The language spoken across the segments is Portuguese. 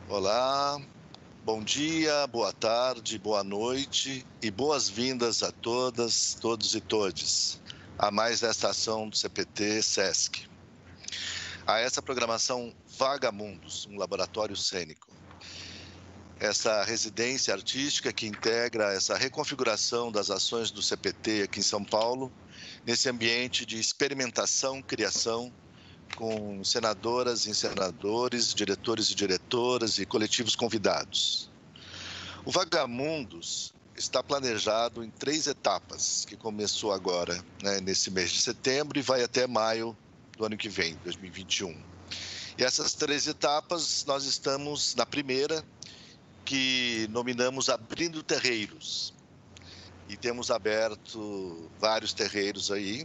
Olá, bom dia, boa tarde, boa noite e boas-vindas a todas, todos e todes a mais esta ação do CPT SESC. A essa programação Vagamundos, um laboratório cênico. Essa residência artística que integra essa reconfiguração das ações do CPT aqui em São Paulo, nesse ambiente de experimentação, criação, com senadoras e senadores, diretores e diretoras e coletivos convidados. O Vagamundos está planejado em 3 etapas, que começou agora, nesse mês de setembro, e vai até maio do ano que vem, 2021. E essas 3 etapas, nós estamos na primeira, que nominamos Abrindo Terreiros. E temos aberto vários terreiros aí.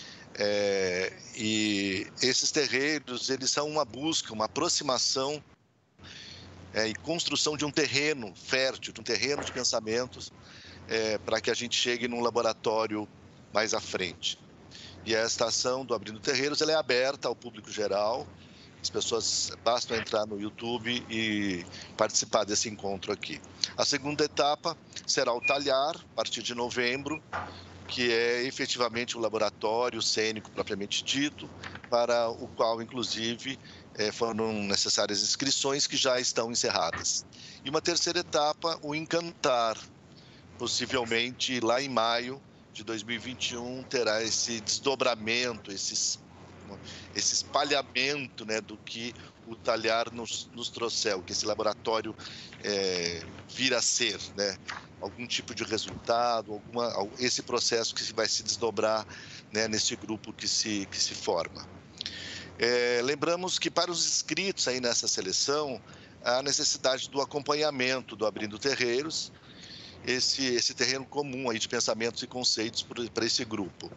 E esses terreiros, eles são uma busca, uma aproximação e construção de um terreno fértil, de um terreno de pensamentos, para que a gente chegue num laboratório mais à frente. E esta ação do Abrindo Terreiros, ela é aberta ao público geral. As pessoas bastam entrar no YouTube e participar desse encontro aqui. A segunda etapa será o Talhar, a partir de novembro, que é efetivamente o laboratório cênico propriamente dito, para o qual, inclusive, foram necessárias inscrições que já estão encerradas. E uma terceira etapa, o Encantar, possivelmente lá em maio de 2021, terá esse desdobramento, esse espalhamento, do que o Talhar nos trouxer, que esse laboratório vir a ser, algum tipo de resultado, esse processo que vai se desdobrar, nesse grupo que se forma. Lembramos que para os inscritos aí nessa seleção, há a necessidade do acompanhamento do Abrindo Terreiros, esse terreno comum aí de pensamentos e conceitos para esse grupo.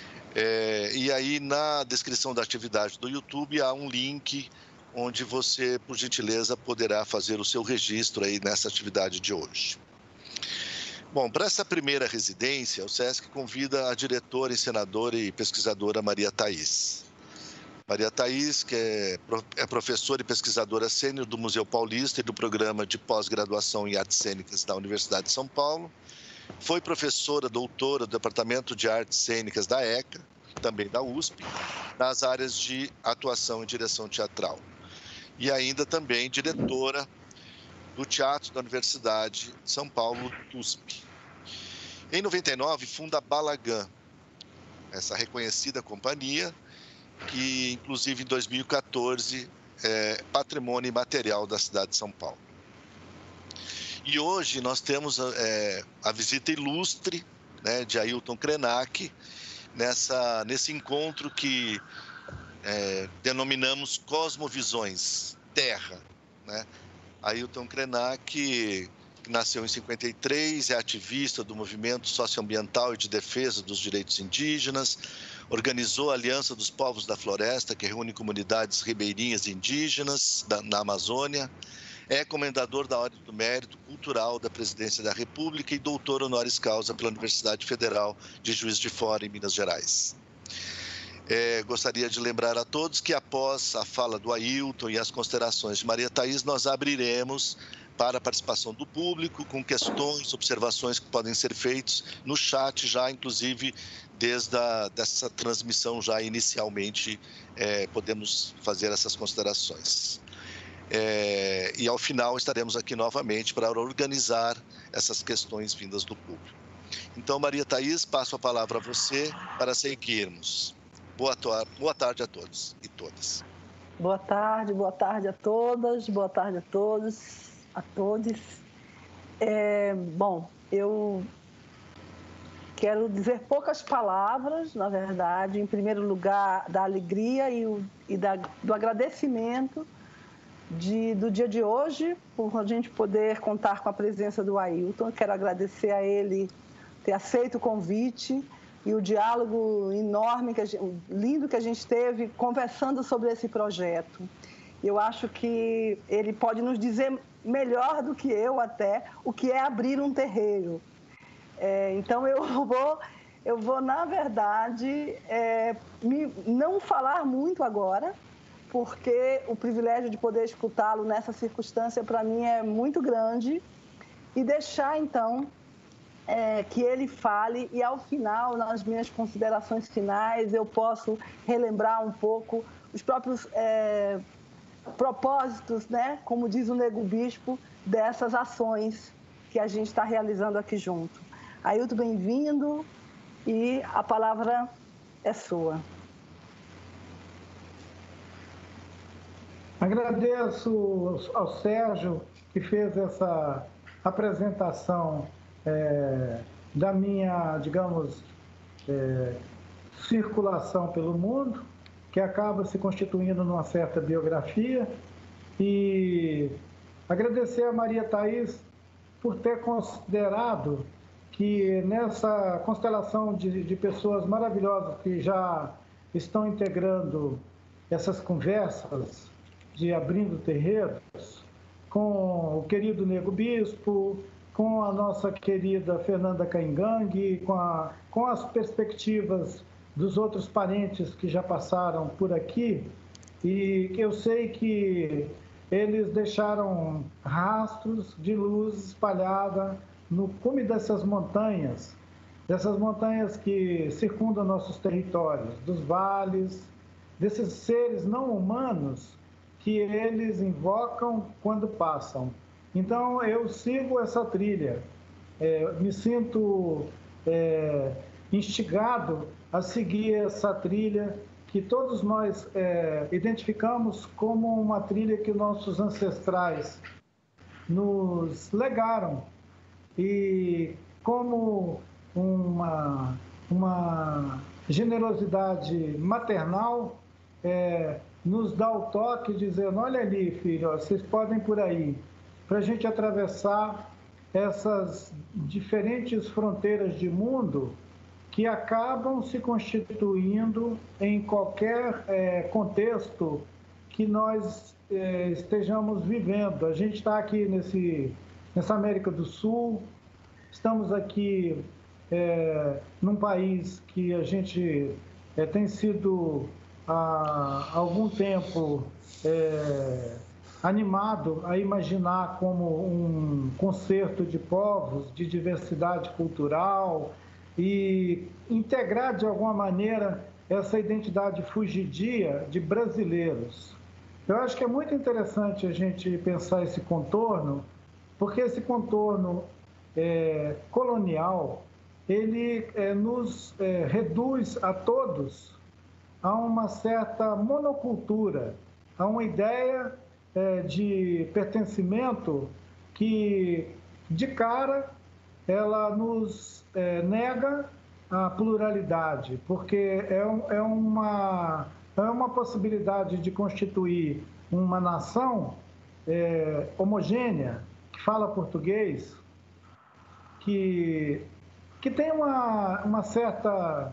E aí, na descrição da atividade do YouTube, há um link onde você, por gentileza, poderá fazer o seu registro aí nessa atividade de hoje. Bom, para essa primeira residência, o SESC convida a diretora, senadora e pesquisadora Maria Thaís. Maria Thaís, que é professora e pesquisadora sênior do Museu Paulista e do Programa de Pós-Graduação em Artes Cênicas da Universidade de São Paulo, foi professora, doutora do Departamento de Artes Cênicas da ECA, também da USP, nas áreas de atuação e direção teatral. E ainda também diretora do Teatro da Universidade de São Paulo, USP. Em 99, funda a Balagã, essa reconhecida companhia, que inclusive em 2014 é patrimônio imaterial da cidade de São Paulo. E hoje nós temos a visita ilustre, de Ailton Krenak, nesse encontro que denominamos Cosmovisões Terra. Ailton Krenak, que nasceu em 53, é ativista do movimento socioambiental e de defesa dos direitos indígenas, organizou a Aliança dos Povos da Floresta, que reúne comunidades ribeirinhas indígenas na Amazônia, é comendador da Ordem do Mérito Cultural da Presidência da República e doutor honoris causa pela Universidade Federal de Juiz de Fora, em Minas Gerais. Gostaria de lembrar a todos que após a fala do Ailton e as considerações de Maria Thaís, nós abriremos para a participação do público com questões, observações que podem ser feitas no chat já, inclusive, dessa transmissão já inicialmente, podemos fazer essas considerações. E ao final estaremos aqui novamente para organizar essas questões vindas do público. Então, Maria Thaís, passo a palavra a você para seguirmos. Boa tarde a todos e todas. Boa tarde a todas, boa tarde a todos, a todos. Bom, eu quero dizer poucas palavras, na verdade, em primeiro lugar, da alegria do agradecimento do dia de hoje, por a gente poder contar com a presença do Ailton. Quero agradecer a ele ter aceito o convite e o diálogo enorme, lindo que a gente teve conversando sobre esse projeto. Eu acho que ele pode nos dizer melhor do que eu até o que é abrir um terreiro. Então eu vou na verdade, não falar muito agora, porque o privilégio de poder escutá-lo nessa circunstância, para mim, é muito grande. E deixar, então, que ele fale e, ao final, nas minhas considerações finais, eu posso relembrar um pouco os próprios propósitos, né, como diz o Nego Bispo, dessas ações que a gente está realizando aqui junto. Ailton, bem-vindo e a palavra é sua. Agradeço ao Sérgio, que fez essa apresentação da minha, digamos, circulação pelo mundo, que acaba se constituindo numa certa biografia, e agradecer a Maria Thaís por ter considerado que nessa constelação de pessoas maravilhosas que já estão integrando essas conversas de Abrindo Terreiros, com o querido Nego Bispo, com a nossa querida Fernanda Caingangue, com as perspectivas dos outros parentes que já passaram por aqui, e eu sei que eles deixaram rastros de luz espalhada no cume dessas montanhas que circundam nossos territórios, dos vales, desses seres não humanos que eles invocam quando passam. Então, eu sigo essa trilha, me sinto instigado a seguir essa trilha que todos nós identificamos como uma trilha que nossos ancestrais nos legaram, e como uma generosidade maternal nos dá o toque dizendo: olha ali, filho, ó, vocês podem ir por aí, para a gente atravessar essas diferentes fronteiras de mundo que acabam se constituindo em qualquer contexto que nós estejamos vivendo. A gente está aqui nessa América do Sul, estamos aqui num país que a gente tem sido há algum tempo animado a imaginar como um concerto de povos, de diversidade cultural, e integrar de alguma maneira essa identidade fugidia de brasileiros. Eu acho que é muito interessante a gente pensar esse contorno, porque esse contorno colonial, ele nos reduz a todos a uma certa monocultura, a uma ideia de pertencimento que, de cara, ela nos nega a pluralidade, porque é uma possibilidade de constituir uma nação homogênea, que fala português, que tem uma certa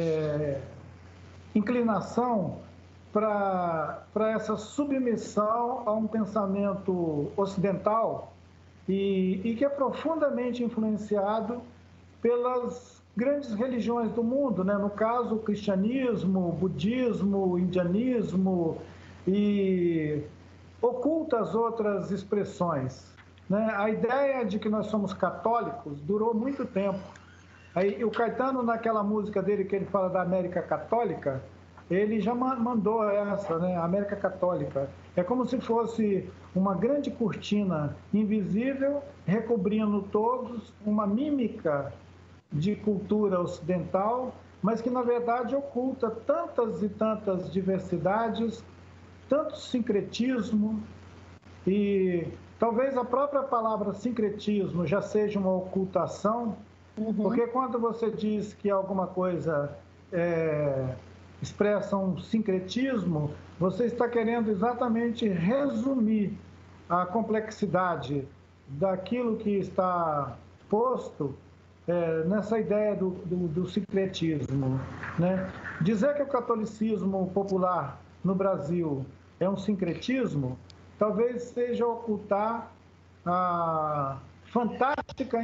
inclinação para essa submissão a um pensamento ocidental e que é profundamente influenciado pelas grandes religiões do mundo, né? No caso, o cristianismo, o budismo, o indianismo, e oculta as outras expressões, né? A ideia de que nós somos católicos durou muito tempo. Aí, o Caetano, naquela música dele que ele fala da América Católica, ele já mandou essa, né? América Católica. É como se fosse uma grande cortina invisível recobrindo todos, uma mímica de cultura ocidental, mas que, na verdade, oculta tantas e tantas diversidades, tanto sincretismo, e talvez a própria palavra sincretismo já seja uma ocultação, porque quando você diz que alguma coisa expressa um sincretismo, você está querendo exatamente resumir a complexidade daquilo que está posto nessa ideia do sincretismo, né? Dizer que o catolicismo popular no Brasil é um sincretismo, talvez seja ocultar a fantástica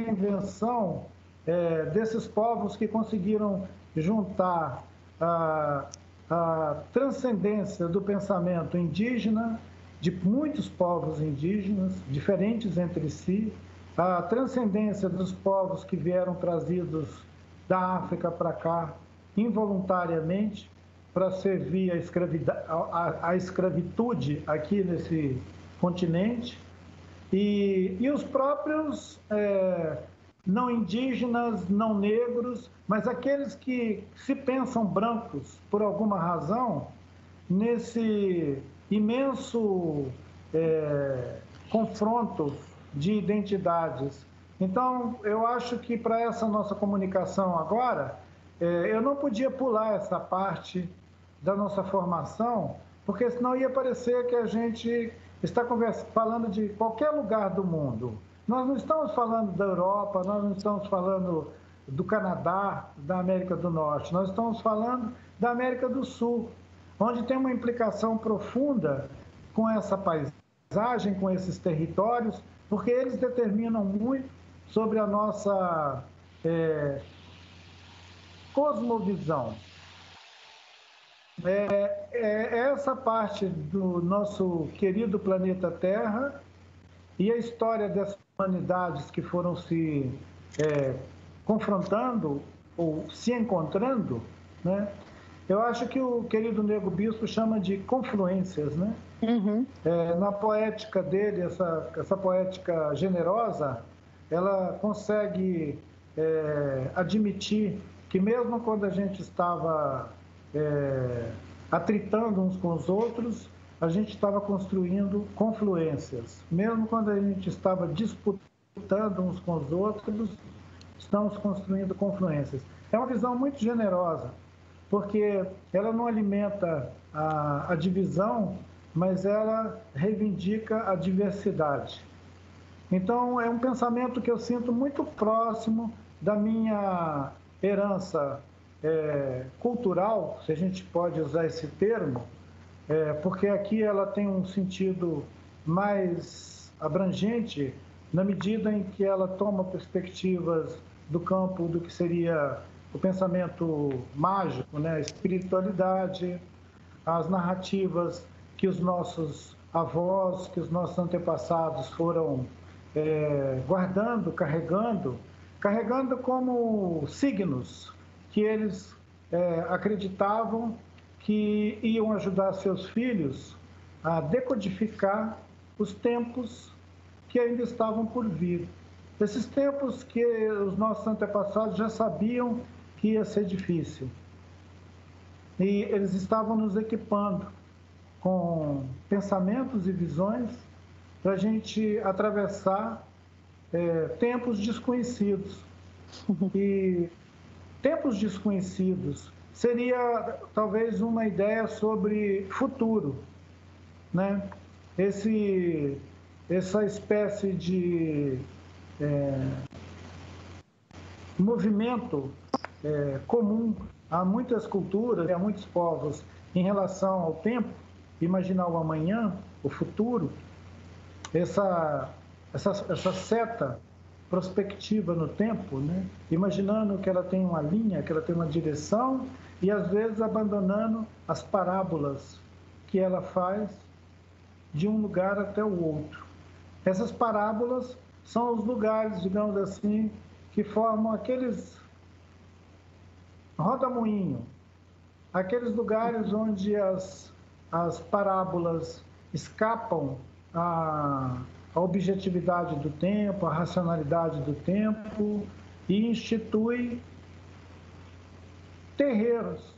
invenção desses povos que conseguiram juntar a transcendência do pensamento indígena, de muitos povos indígenas, diferentes entre si, a transcendência dos povos que vieram trazidos da África para cá involuntariamente para servir a escravitude aqui nesse continente, e os próprios não indígenas, não negros, mas aqueles que se pensam brancos por alguma razão, nesse imenso confronto de identidades. Então, eu acho que para essa nossa comunicação agora, eu não podia pular essa parte da nossa formação, porque senão ia parecer que a gente está falando de qualquer lugar do mundo. Nós não estamos falando da Europa, nós não estamos falando do Canadá, da América do Norte, nós estamos falando da América do Sul, onde tem uma implicação profunda com essa paisagem, com esses territórios, porque eles determinam muito sobre a nossa cosmovisão. Essa parte do nosso querido planeta Terra e a história dessas humanidades que foram se confrontando ou se encontrando, né? Eu acho que o querido Nego Bispo chama de confluências, né? Uhum. Na poética dele, essa poética generosa, ela consegue admitir que mesmo quando a gente estava atritando uns com os outros, a gente estava construindo confluências. Mesmo quando a gente estava disputando uns com os outros, estamos construindo confluências. É uma visão muito generosa, porque ela não alimenta a divisão, mas ela reivindica a diversidade. Então, é um pensamento que eu sinto muito próximo da minha herança cultural, se a gente pode usar esse termo, porque aqui ela tem um sentido mais abrangente na medida em que ela toma perspectivas do campo do que seria o pensamento mágico, né? A espiritualidade, as narrativas que os nossos avós, que os nossos antepassados foram guardando, carregando como signos que eles acreditavam que iam ajudar seus filhos a decodificar os tempos que ainda estavam por vir. Esses tempos que os nossos antepassados já sabiam que ia ser difícil. E eles estavam nos equipando com pensamentos e visões para a gente atravessar tempos desconhecidos. E tempos desconhecidos seria talvez uma ideia sobre futuro, né? Essa espécie de movimento comum a muitas culturas e a muitos povos em relação ao tempo, imaginar o amanhã, o futuro, essa seta prospectiva no tempo, né? Imaginando que ela tem uma linha, que ela tem uma direção e às vezes abandonando as parábolas que ela faz de um lugar até o outro. Essas parábolas são os lugares, digamos assim, que formam aqueles rodamuinho, aqueles lugares onde as parábolas escapam a objetividade do tempo, a racionalidade do tempo e institui terreiros.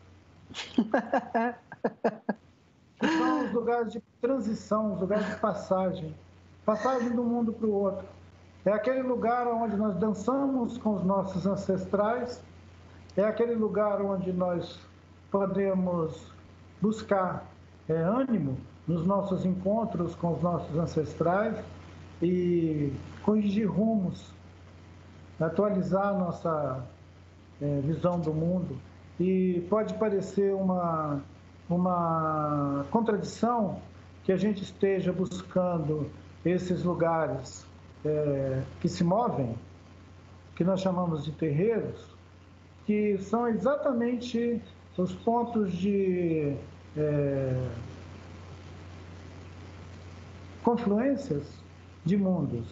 Que são os lugares de transição, os lugares de passagem do mundo para o outro. É aquele lugar onde nós dançamos com os nossos ancestrais, é aquele lugar onde nós podemos buscar ânimo nos nossos encontros com os nossos ancestrais e corrigir rumos, atualizar a nossa visão do mundo. E pode parecer uma contradição que a gente esteja buscando esses lugares que se movem, que nós chamamos de terreiros, que são exatamente os pontos de confluências de mundos,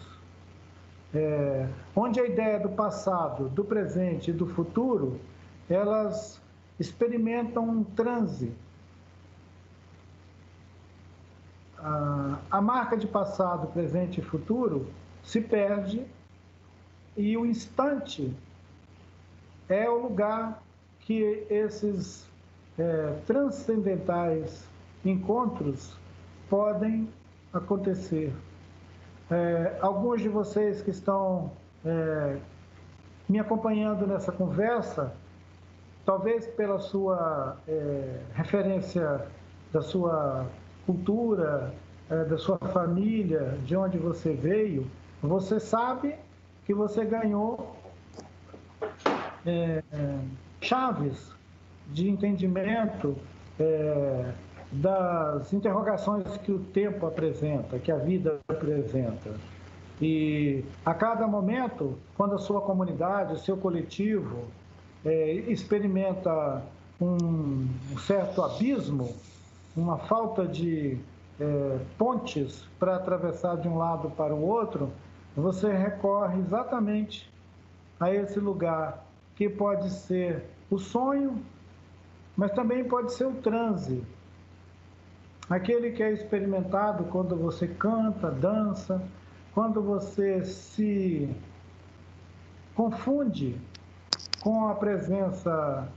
onde a ideia do passado, do presente e do futuro, elas experimentam um transe. A marca de passado, presente e futuro se perde e o instante é o lugar que esses transcendentais encontros podem acontecer. Alguns de vocês que estão me acompanhando nessa conversa, talvez pela sua referência da sua cultura, da sua família, de onde você veio, você sabe que você ganhou chaves de entendimento das interrogações que o tempo apresenta, que a vida apresenta. E a cada momento, quando a sua comunidade, o seu coletivo experimenta um certo abismo, uma falta de pontes para atravessar de um lado para o outro, você recorre exatamente a esse lugar que pode ser o sonho, mas também pode ser o transe. Aquele que é experimentado quando você canta, dança, quando você se confunde com a presença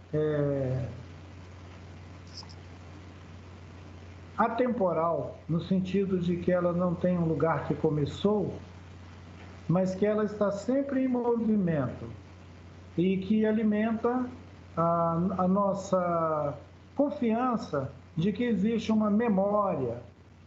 atemporal, no sentido de que ela não tem um lugar que começou, mas que ela está sempre em movimento e que alimenta a nossa confiança de que existe uma memória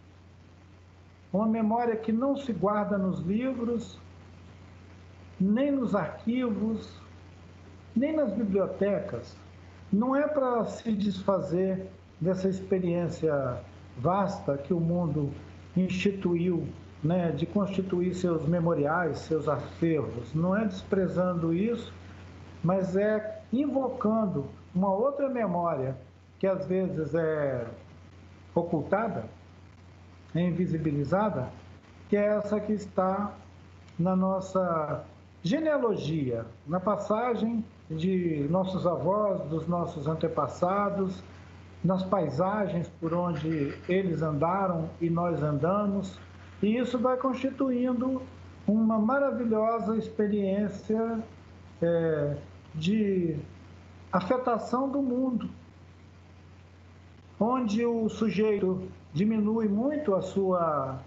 que não se guarda nos livros, nem nos arquivos, nem nas bibliotecas. Não é para se desfazer dessa experiência vasta que o mundo instituiu, né, de constituir seus memoriais, seus acervos. Não é desprezando isso, mas é invocando uma outra memória que às vezes é ocultada, é invisibilizada, que é essa que está na nossa genealogia, na passagem de nossos avós, dos nossos antepassados, nas paisagens por onde eles andaram e nós andamos, e isso vai constituindo uma maravilhosa experiência de afetação do mundo, onde o sujeito diminui muito a sua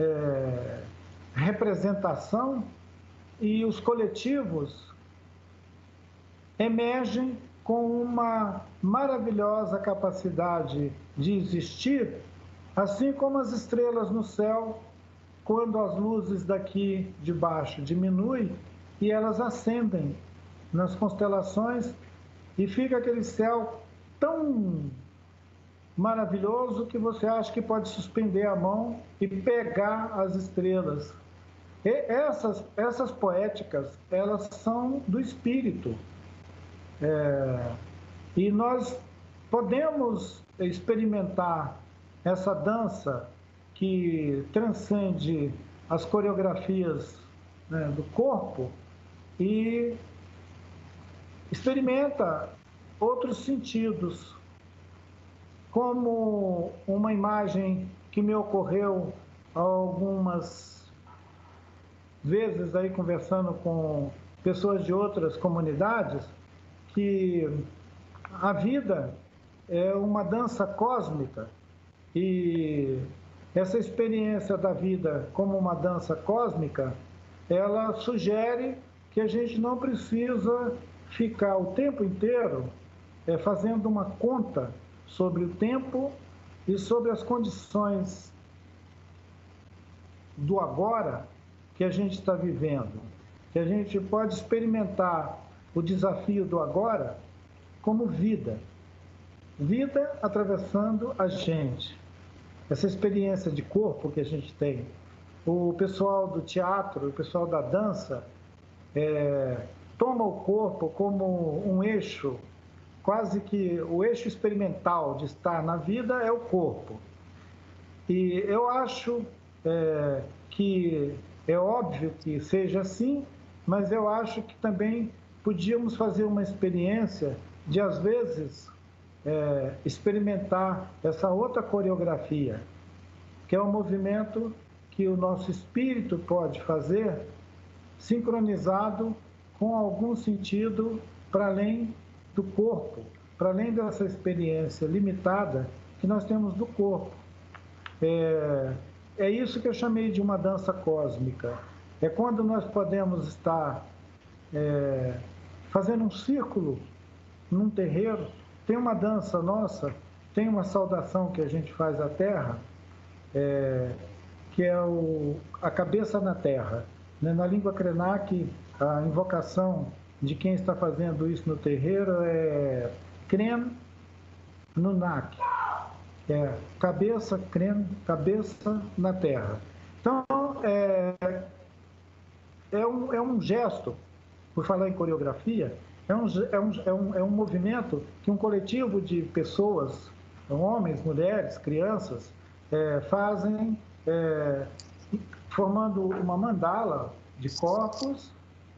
representação e os coletivos emergem com uma maravilhosa capacidade de existir, assim como as estrelas no céu, quando as luzes daqui de baixo diminuem e elas ascendem nas constelações e fica aquele céu tão maravilhoso que você acha que pode suspender a mão e pegar as estrelas. E essas poéticas, elas são do espírito. E nós podemos experimentar essa dança que transcende as coreografias, né, do corpo e experimenta outros sentidos, como uma imagem que me ocorreu algumas vezes aí conversando com pessoas de outras comunidades, que a vida é uma dança cósmica e essa experiência da vida como uma dança cósmica, ela sugere que a gente não precisa ficar o tempo inteiro fazendo uma conta sobre o tempo e sobre as condições do agora que a gente está vivendo, que a gente pode experimentar o desafio do agora como vida atravessando a gente, essa experiência de corpo que a gente tem. O pessoal do teatro, o pessoal da dança toma o corpo como um eixo quase que o eixo experimental de estar na vida é o corpo. E eu acho que é óbvio que seja assim, mas eu acho que também podíamos fazer uma experiência de, às vezes, experimentar essa outra coreografia, que é um movimento que o nosso espírito pode fazer, sincronizado com algum sentido para além do corpo, para além dessa experiência limitada que nós temos do corpo. É isso que eu chamei de uma dança cósmica. É quando nós podemos estar fazendo um círculo num terreiro. Tem uma dança nossa, tem uma saudação que a gente faz à terra, que é a cabeça na terra. Na língua Krenak, a invocação de quem está fazendo isso no terreiro é Kren Nunak, cabeça, Kren, cabeça na terra. Então, é um gesto, por falar em coreografia, é um movimento que um coletivo de pessoas, homens, mulheres, crianças, fazem, formando uma mandala de corpos,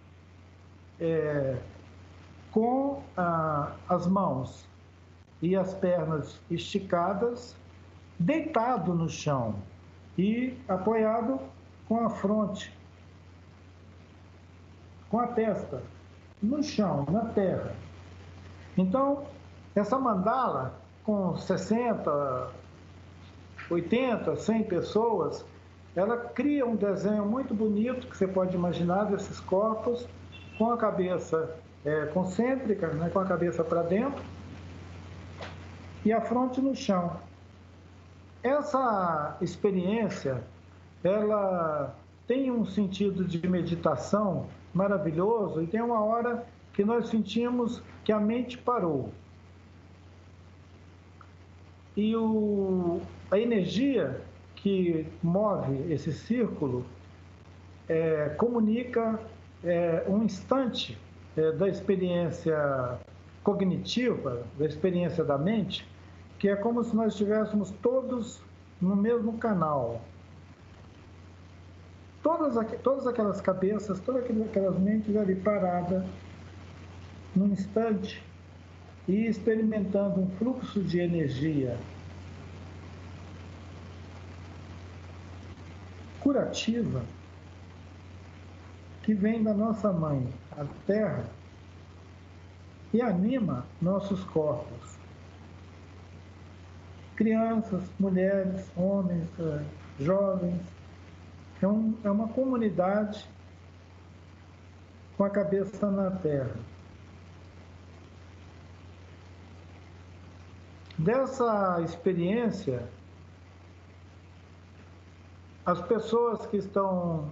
com as mãos e as pernas esticadas, deitado no chão e apoiado com a fronte, com a testa no chão, na terra. Então, essa mandala, com 60, 80, 100 pessoas, ela cria um desenho muito bonito, que você pode imaginar, desses corpos, com a cabeça concêntrica, né, com a cabeça para dentro, e a fronte no chão. Essa experiência, ela tem um sentido de meditação maravilhoso, e tem uma hora que nós sentimos que a mente parou. E a energia que move esse círculo comunica um instante da experiência cognitiva, da experiência da mente, que é como se nós estivéssemos todos no mesmo canal. Todas aquelas cabeças, todas aquelas mentes ali paradas, num instante, e experimentando um fluxo de energia curativa que vem da nossa mãe, a Terra, e anima nossos corpos. Crianças, mulheres, homens, jovens. É uma comunidade com a cabeça na terra. Dessa experiência, as pessoas que estão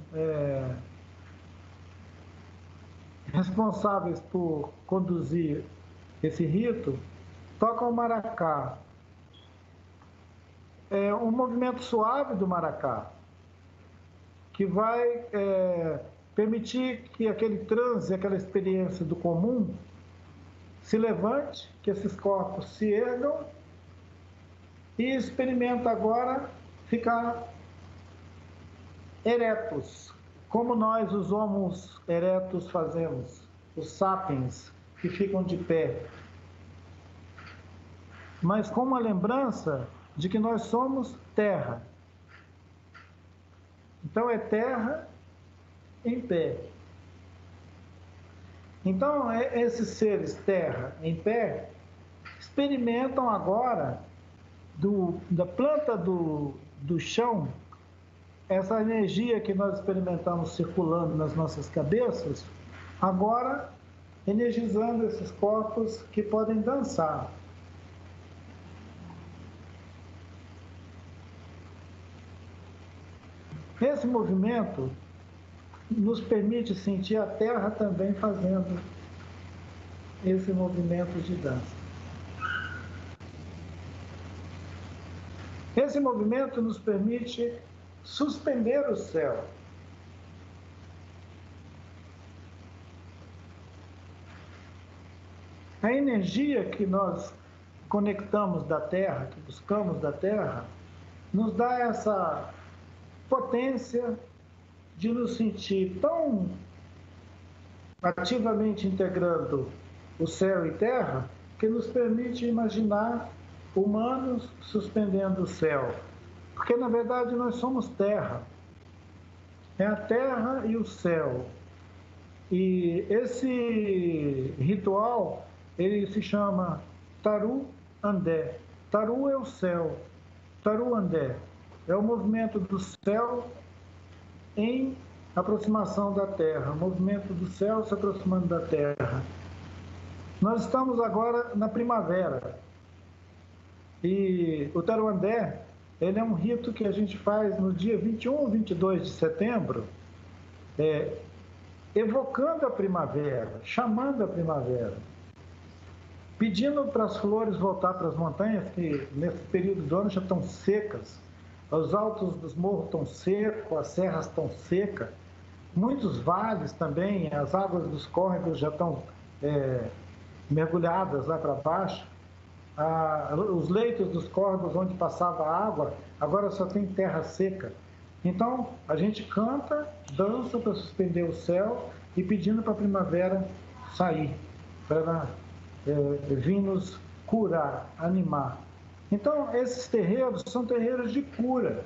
responsáveis por conduzir esse rito tocam o maracá. É um movimento suave do maracá, que vai permitir que aquele transe, aquela experiência do comum se levante, que esses corpos se ergam e experimenta agora ficar eretos, como nós, os homos eretos, fazemos, os sapiens, que ficam de pé. Mas com uma lembrança de que nós somos terra. Então, é terra em pé. Então, esses seres terra em pé experimentam agora, da planta do chão, essa energia que nós experimentamos circulando nas nossas cabeças, agora energizando esses corpos que podem dançar. Esse movimento nos permite sentir a Terra também fazendo esse movimento de dança. Esse movimento nos permite suspender o céu. a energia que nós conectamos da Terra, que buscamos da Terra, nos dá essa potência de nos sentir tão ativamente integrando o céu e terra, que nos permite imaginar humanos suspendendo o céu. Porque, na verdade, nós somos terra. É a terra e o céu. E esse ritual, ele se chama Taru Andé. Taru é o céu. Taru Andé é o movimento do céu em aproximação da terra. O movimento do céu se aproximando da terra. Nós estamos agora na primavera. E o Taruandé, ele é um rito que a gente faz no dia 21 ou 22 de setembro, evocando a primavera, chamando a primavera, pedindo para as flores voltar para as montanhas, que nesse período do ano já estão secas, os altos dos morros estão secos, as serras estão secas, muitos vales também, as águas dos córregos já estão mergulhadas lá para baixo. Os leitos dos córregos onde passava água, agora só tem terra seca. Então, a gente canta, dança para suspender o céu e pedindo para a primavera sair, para vir nos curar, animar. Então, esses terreiros são terreiros de cura.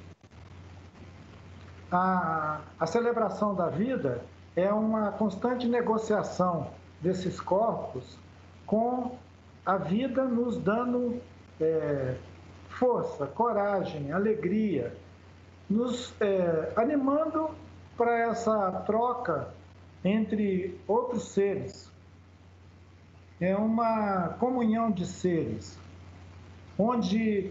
A celebração da vida é uma constante negociação desses corpos com a vida nos dando força, coragem, alegria, nos animando para essa troca entre outros seres. É uma comunhão de seres, onde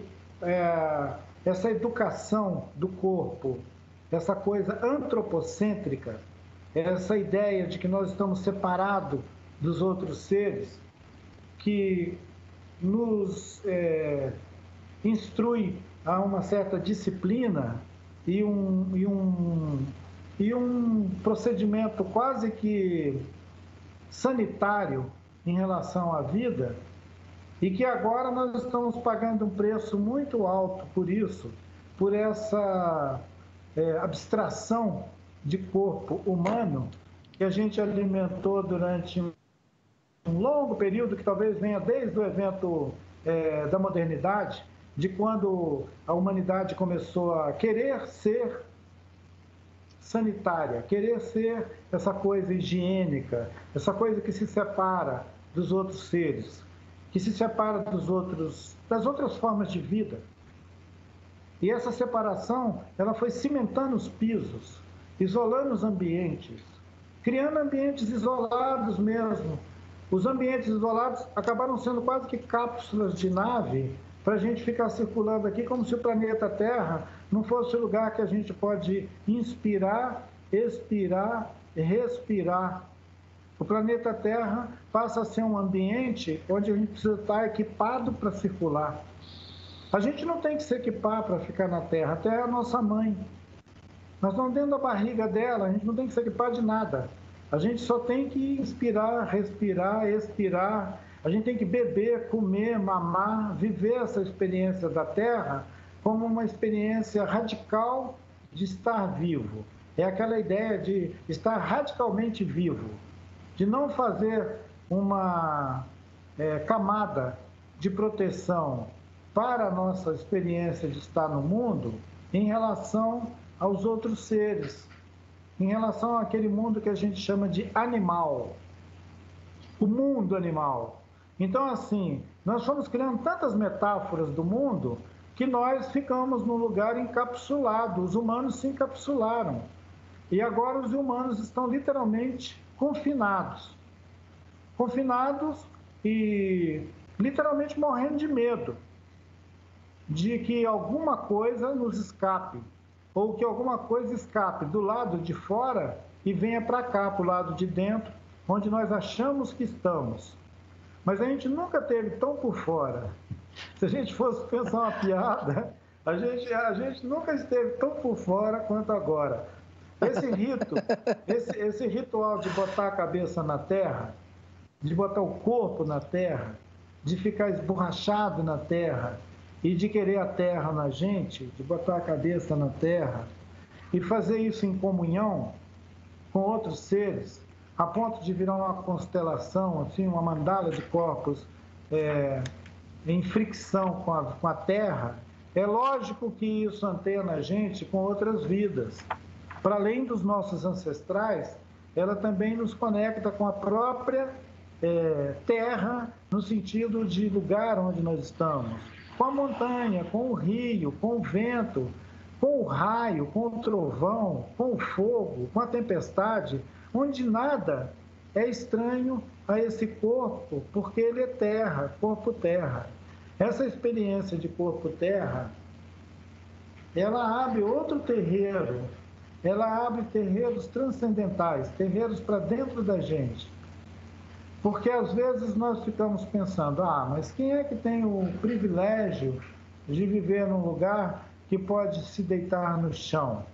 essa educação do corpo, essa coisa antropocêntrica, essa ideia de que nós estamos separados dos outros seres, que nos instrui a uma certa disciplina e um procedimento quase que sanitário em relação à vida, e que agora nós estamos pagando um preço muito alto por isso, por essa abstração de corpo humano que a gente alimentou durante um longo período, que talvez venha desde o evento da modernidade, de quando a humanidade começou a querer ser sanitária, querer ser essa coisa higiênica, essa coisa que se separa dos outros seres, que se separa das outras formas de vida. E essa separação, ela foi cimentando os pisos, isolando os ambientes, criando ambientes isolados mesmo. Os ambientes isolados acabaram sendo quase que cápsulas de nave para a gente ficar circulando aqui como se o planeta Terra não fosse o lugar que a gente pode inspirar, expirar, respirar. O planeta Terra passa a ser um ambiente onde a gente precisa estar equipado para circular. A gente não tem que se equipar para ficar na Terra, a Terra é a nossa mãe. Nós estamos dentro da barriga dela, a gente não tem que se equipar de nada. A gente só tem que inspirar, respirar, expirar. A gente tem que beber, comer, mamar, viver essa experiência da Terra como uma experiência radical de estar vivo. É aquela ideia de estar radicalmente vivo, de não fazer uma camada de proteção para a nossa experiência de estar no mundo em relação aos outros seres, em relação àquele mundo que a gente chama de animal, o mundo animal. Então, assim, nós fomos criando tantas metáforas do mundo que nós ficamos num lugar encapsulado, os humanos se encapsularam. E agora os humanos estão literalmente confinados. Confinados e literalmente morrendo de medo de que alguma coisa nos escape, ou que alguma coisa escape do lado de fora e venha para cá, para o lado de dentro, onde nós achamos que estamos. Mas a gente nunca esteve tão por fora. Se a gente fosse pensar uma piada, a gente nunca esteve tão por fora quanto agora. Esse rito, esse ritual de botar a cabeça na terra, de botar o corpo na terra, de ficar esborrachado na terra e de querer a terra na gente, de botar a cabeça na terra e fazer isso em comunhão com outros seres, a ponto de virar uma constelação, assim, uma mandala de corpos em fricção com a terra, é lógico que isso antena a gente com outras vidas. Para além dos nossos ancestrais, ela também nos conecta com a própria terra, no sentido de lugar onde nós estamos, com a montanha, com o rio, com o vento, com o raio, com o trovão, com o fogo, com a tempestade, onde nada é estranho a esse corpo, porque ele é terra, corpo-terra. Essa experiência de corpo-terra, ela abre outro terreiro, ela abre terreiros transcendentais, terreiros para dentro da gente. Porque às vezes nós ficamos pensando, mas quem é que tem o privilégio de viver num lugar que pode se deitar no chão?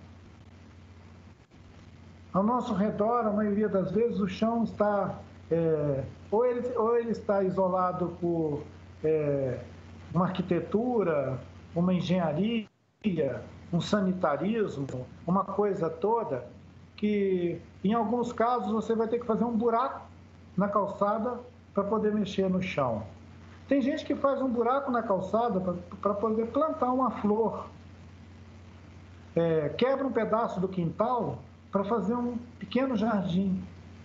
Ao nosso redor, a maioria das vezes, o chão está... ou ele está isolado por uma arquitetura, uma engenharia, um sanitarismo, uma coisa toda, que em alguns casos você vai ter que fazer um buraco na calçada para poder mexer no chão. Tem gente que faz um buraco na calçada para poder plantar uma flor. Quebra um pedaço do quintal para fazer um pequeno jardim.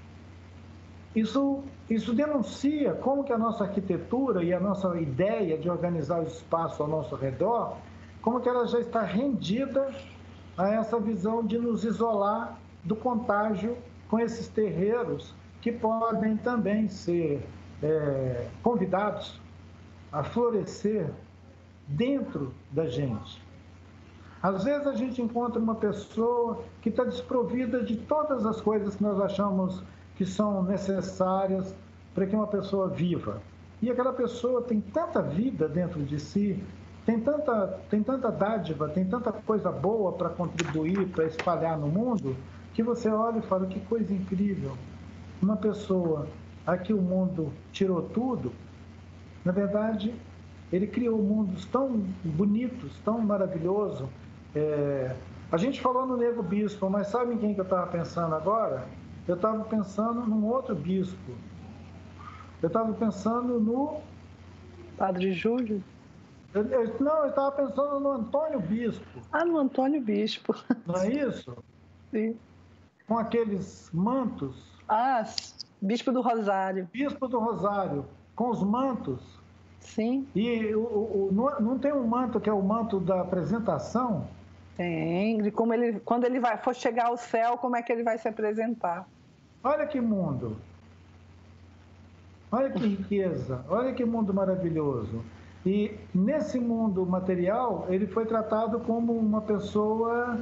Isso denuncia como que a nossa arquitetura e a nossa ideia de organizar o espaço ao nosso redor, como que ela já está rendida a essa visão de nos isolar do contágio com esses terreiros que podem também ser convidados a florescer dentro da gente. Às vezes a gente encontra uma pessoa que está desprovida de todas as coisas que nós achamos que são necessárias para que uma pessoa viva. E aquela pessoa tem tanta vida dentro de si, tem tanta dádiva, tem tanta coisa boa para contribuir, para espalhar no mundo, que você olha e fala, que coisa incrível. Uma pessoa a que o mundo tirou tudo, na verdade, ele criou mundos tão bonitos, tão maravilhosos. A gente falou no Nego Bispo, mas sabe em quem que eu estava pensando agora? Eu estava pensando num outro bispo. Eu estava pensando no... Padre Júlio? Não, eu estava pensando no Antônio Bispo. No Antônio Bispo. Não é isso? Sim. Com aqueles mantos. Bispo do Rosário. Bispo do Rosário, com os mantos. Sim. E não tem um manto que é o manto da apresentação? Tem, de como quando ele for chegar ao céu, como é que ele vai se apresentar. Olha que mundo. Olha que riqueza. Olha que mundo maravilhoso. E nesse mundo material, ele foi tratado como uma pessoa,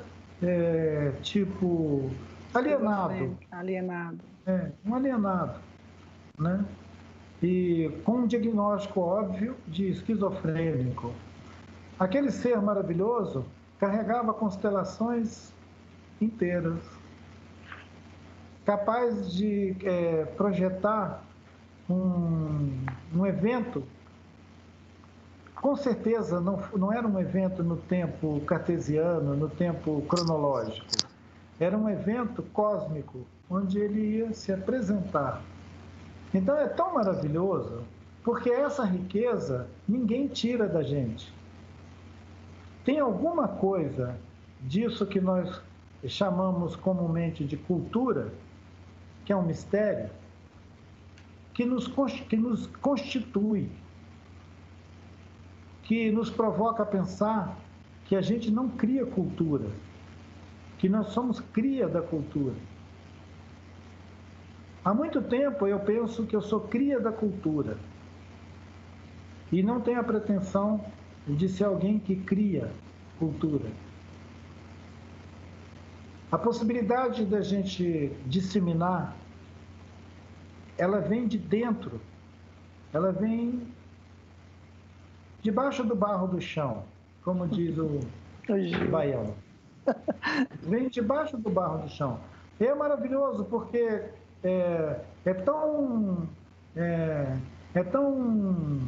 tipo, alienado. Alienado. Um alienado, né? E com um diagnóstico óbvio de esquizofrênico. Aquele ser maravilhoso carregava constelações inteiras, capaz de projetar um evento. Com certeza não era um evento no tempo cartesiano, no tempo cronológico. Era um evento cósmico, onde ele ia se apresentar. Então é tão maravilhoso, porque essa riqueza ninguém tira da gente. Tem alguma coisa disso que nós chamamos comumente de cultura, que é um mistério, que nos constitui, que nos provoca a pensar que a gente não cria cultura, que nós somos cria da cultura. Há muito tempo eu penso que eu sou cria da cultura e não tenho a pretensão de ser alguém que cria cultura. A possibilidade da gente disseminar, ela vem de dentro, ela vem debaixo do barro do chão, como diz o Baião. Vem debaixo do barro do chão. E é maravilhoso porque é tão é tão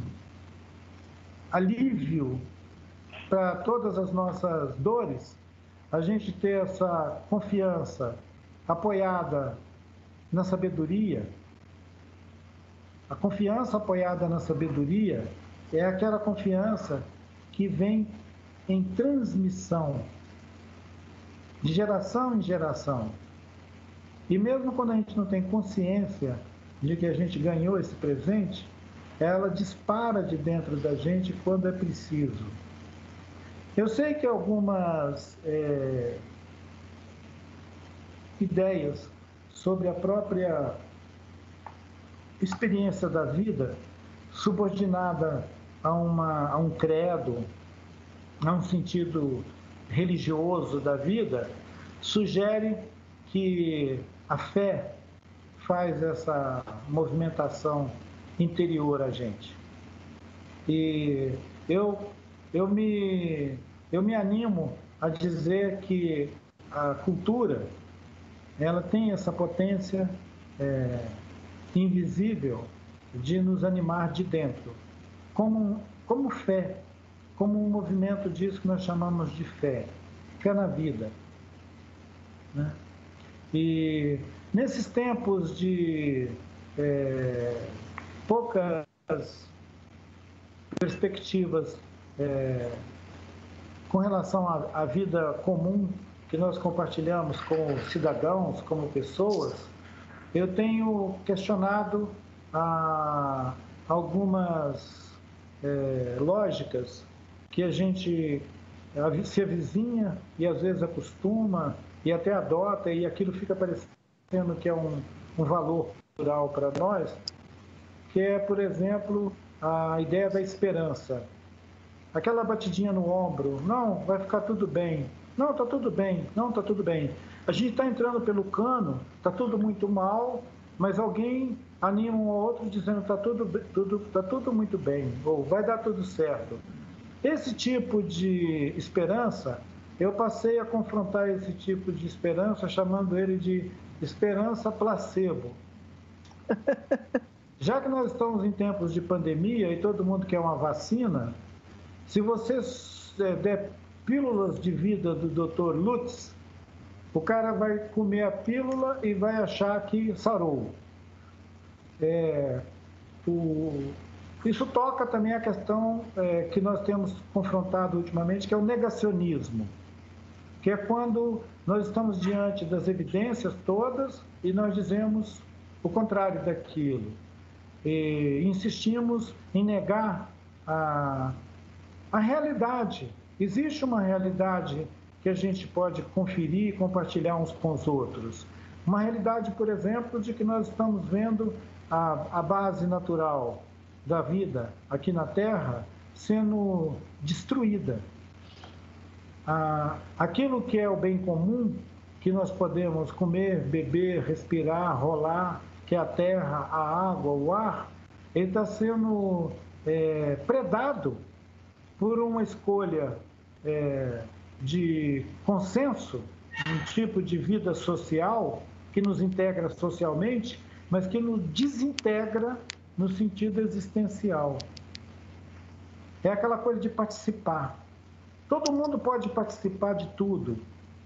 alívio para todas as nossas dores a gente ter essa confiança apoiada na sabedoria. A confiança apoiada na sabedoria é aquela confiança que vem em transmissão, de geração em geração. E mesmo quando a gente não tem consciência de que a gente ganhou esse presente, ela dispara de dentro da gente quando é preciso. Eu sei que algumas ideias sobre a própria experiência da vida, subordinada a um credo, a um sentido religioso da vida, sugere que a fé faz essa movimentação interior a gente. E eu me animo a dizer que a cultura, ela tem essa potência invisível de nos animar de dentro, como fé, como um movimento disso que nós chamamos de fé na vida, né? E nesses tempos de poucas perspectivas com relação à vida comum que nós compartilhamos como cidadãos, como pessoas, eu tenho questionado algumas lógicas que a gente se avizinha e às vezes acostuma e até adota, e aquilo fica parecendo que é um valor cultural para nós, que é, por exemplo, a ideia da esperança. Aquela batidinha no ombro, não, vai ficar tudo bem, não, está tudo bem, não, está tudo bem. A gente está entrando pelo cano, está tudo muito mal, mas alguém anima um ao outro dizendo está tudo muito bem, ou vai dar tudo certo. Esse tipo de esperança, eu passei a confrontar esse tipo de esperança chamando ele de esperança placebo. Já que nós estamos em tempos de pandemia e todo mundo quer uma vacina, se você der pílulas de vida do Dr. Lutz, o cara vai comer a pílula e vai achar que sarou. Isso toca também a questão que nós temos confrontado ultimamente, que é o negacionismo, que é quando nós estamos diante das evidências todas e nós dizemos o contrário daquilo. E insistimos em negar a realidade. Existe uma realidade que a gente pode conferir e compartilhar uns com os outros. Uma realidade, por exemplo, de que nós estamos vendo a base natural da vida aqui na Terra sendo destruída. Aquilo que é o bem comum, que nós podemos comer, beber, respirar, rolar, que é a terra, a água, o ar, ele está sendo predado por uma escolha de consenso, um tipo de vida social que nos integra socialmente, mas que nos desintegra no sentido existencial. É aquela coisa de participar. Todo mundo pode participar de tudo.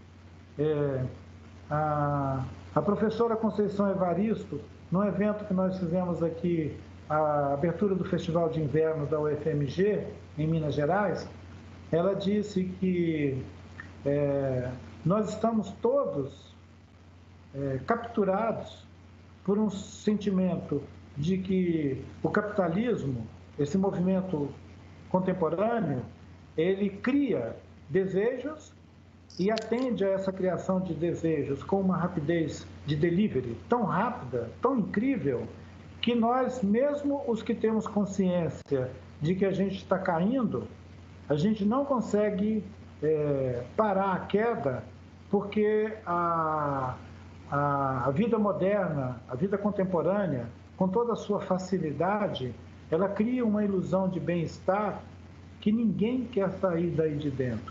A professora Conceição Evaristo, num evento que nós fizemos aqui, a abertura do Festival de Inverno da UFMG, em Minas Gerais, ela disse que nós estamos todos capturados por um sentimento de que o capitalismo, esse movimento contemporâneo, ele cria desejos e atende a essa criação de desejos com uma rapidez de delivery tão rápida, tão incrível, que nós, mesmo os que temos consciência de que a gente está caindo, a gente não consegue parar a queda, porque a vida moderna, a vida contemporânea, com toda a sua facilidade, ela cria uma ilusão de bem-estar que ninguém quer sair daí de dentro.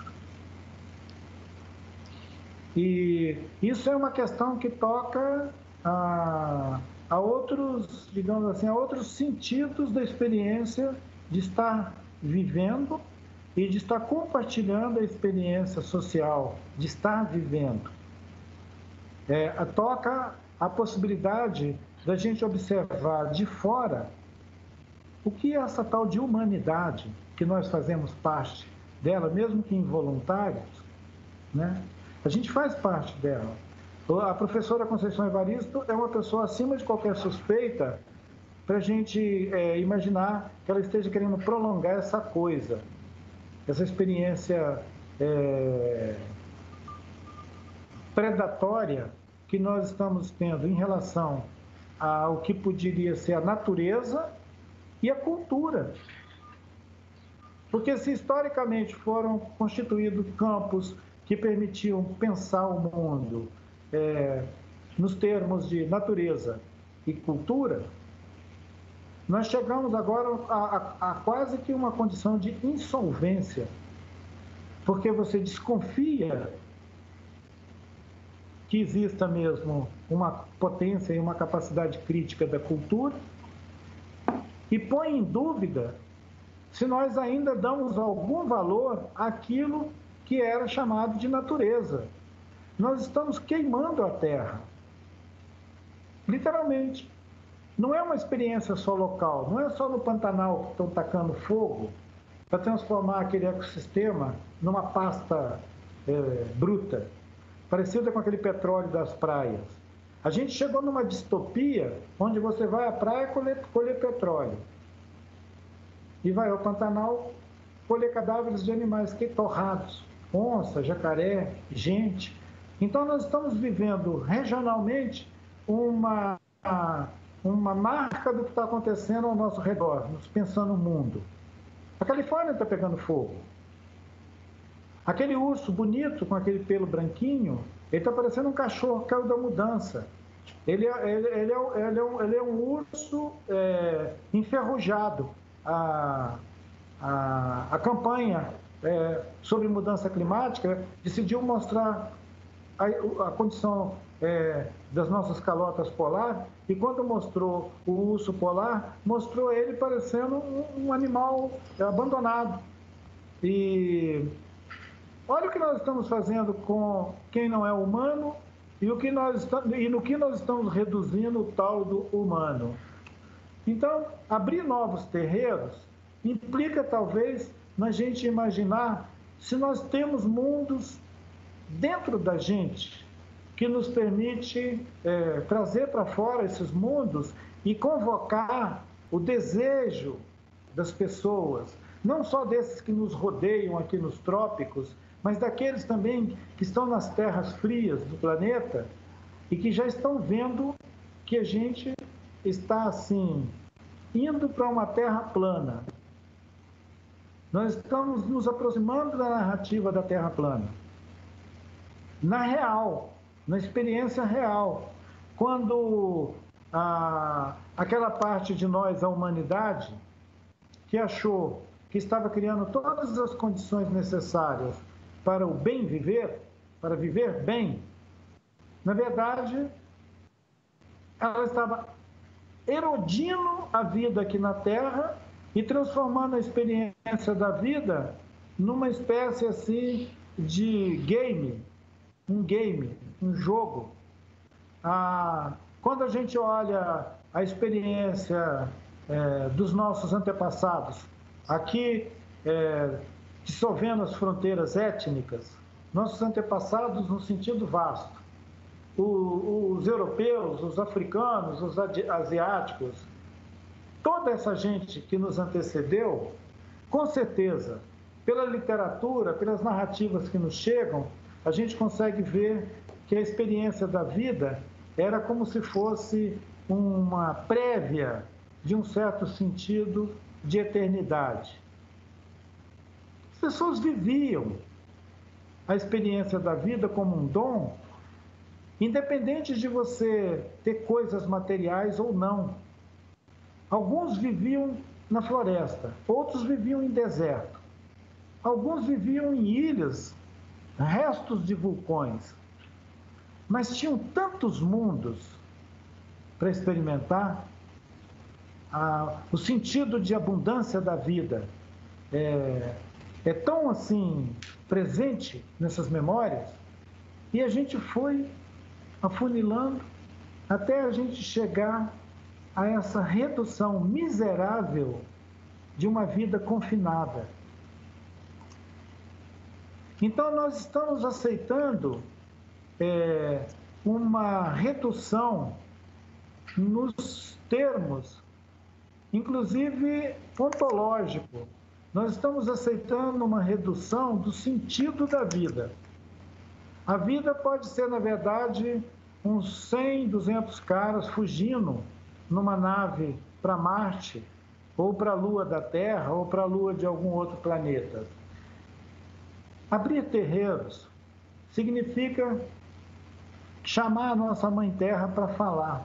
E isso é uma questão que toca a outros outros, digamos assim, a outros sentidos da experiência de estar vivendo e de estar compartilhando a experiência social, de estar vivendo. Toca a possibilidade da gente observar de fora o que é essa tal de humanidade, que nós fazemos parte dela, mesmo que involuntários, né? A gente faz parte dela. A professora Conceição Evaristo é uma pessoa acima de qualquer suspeita para a gente imaginar que ela esteja querendo prolongar essa coisa, essa experiência predatória que nós estamos tendo em relação ao que poderia ser a natureza e a cultura. Porque se historicamente foram constituídos campos que permitiam pensar o mundo nos termos de natureza e cultura, nós chegamos agora a quase que uma condição de insolvência, porque você desconfia que exista mesmo uma potência e uma capacidade crítica da cultura e põe em dúvida se nós ainda damos algum valor àquilo que era chamado de natureza. Nós estamos queimando a terra, literalmente. Não é uma experiência só local, não é só no Pantanal que estão tacando fogo para transformar aquele ecossistema numa pasta bruta, parecida com aquele petróleo das praias. A gente chegou numa distopia onde você vai à praia colher petróleo e vai ao Pantanal colher cadáveres de animais torrados, onça, jacaré, gente. Então nós estamos vivendo regionalmente uma marca do que está acontecendo ao nosso redor, nos pensando no mundo. A Califórnia está pegando fogo. Aquele urso bonito com aquele pelo branquinho, ele está parecendo um cachorro que caiu da mudança. Ele é um urso enferrujado. A campanha sobre mudança climática decidiu mostrar a condição das nossas calotas polares, e quando mostrou o urso polar, mostrou ele parecendo um animal abandonado. E olha o que nós estamos fazendo com quem não é humano e no que nós estamos reduzindo o tal do humano. Então, abrir novos terreiros implica, talvez, na gente imaginar se nós temos mundos dentro da gente que nos permite trazer para fora esses mundos e convocar o desejo das pessoas, não só desses que nos rodeiam aqui nos trópicos, mas daqueles também que estão nas terras frias do planeta e que já estão vendo que a gente está, assim, indo para uma terra plana. Nós estamos nos aproximando da narrativa da terra plana. Na real, na experiência real, quando aquela parte de nós, a humanidade, que achou que estava criando todas as condições necessárias para o bem viver, para viver bem, na verdade, ela estava erodindo a vida aqui na Terra e transformando a experiência da vida numa espécie assim de game, um jogo. Quando a gente olha a experiência dos nossos antepassados, aqui dissolvendo as fronteiras étnicas, nossos antepassados no sentido vasto, os europeus, os africanos, os asiáticos, toda essa gente que nos antecedeu, com certeza, pela literatura, pelas narrativas que nos chegam, a gente consegue ver que a experiência da vida era como se fosse uma prévia de um certo sentido de eternidade. As pessoas viviam a experiência da vida como um dom, independente de você ter coisas materiais ou não. Alguns viviam na floresta, outros viviam em deserto, alguns viviam em ilhas, restos de vulcões, mas tinham tantos mundos para experimentar o sentido de abundância da vida é tão assim presente nessas memórias, e a gente foi afunilando até a gente chegar a essa redução miserável de uma vida confinada. Então, nós estamos aceitando uma redução nos termos, inclusive ontológico. Nós estamos aceitando uma redução do sentido da vida. A vida pode ser, na verdade, uns 100, 200 caras fugindo numa nave para Marte, ou para a Lua da Terra, ou para a Lua de algum outro planeta. Abrir terreiros significa chamar a nossa Mãe Terra para falar.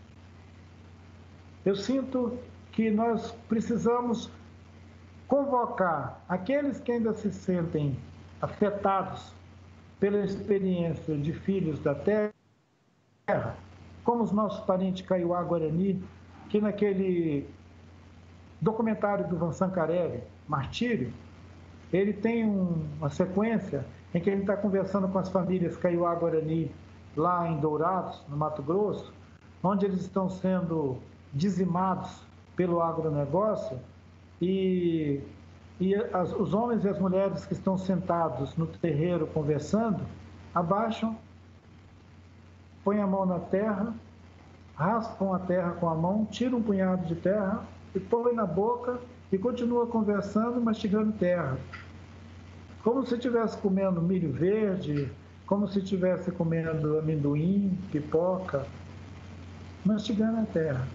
Eu sinto que nós precisamos convocar aqueles que ainda se sentem afetados pela experiência de filhos da Terra, como os nossos parentes Kaiowá-Guarani, que naquele documentário do Vincent Carelli, Martírio, ele tem uma sequência em que ele está conversando com as famílias Kaiowá-Guarani lá em Dourados, no Mato Grosso, onde eles estão sendo dizimados pelo agronegócio, e os homens e as mulheres que estão sentados no terreiro conversando, abaixam, põem a mão na terra, raspam a terra com a mão, tiram um punhado de terra e põem na boca e continua conversando, mastigando terra. Como se estivesse comendo milho verde, como se estivesse comendo amendoim, pipoca, mastigando a terra.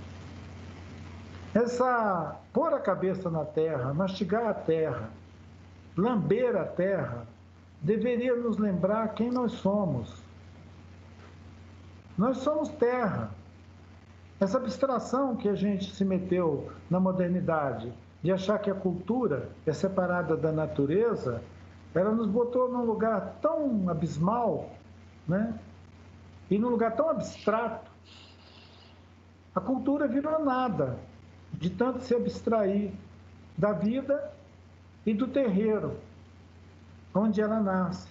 Pôr a cabeça na terra, mastigar a terra, lamber a terra, deveria nos lembrar quem nós somos. Nós somos terra. Essa abstração que a gente se meteu na modernidade, de achar que a cultura é separada da natureza, ela nos botou num lugar tão abismal, né? E num lugar tão abstrato. A cultura virou nada, de tanto se abstrair da vida e do terreiro, onde ela nasce.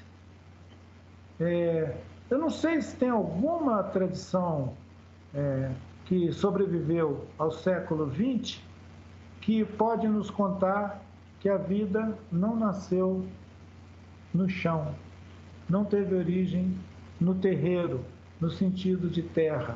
Eu não sei se tem alguma tradição que sobreviveu ao século XX que pode nos contar que a vida não nasceu no chão, não teve origem no terreiro, no sentido de terra.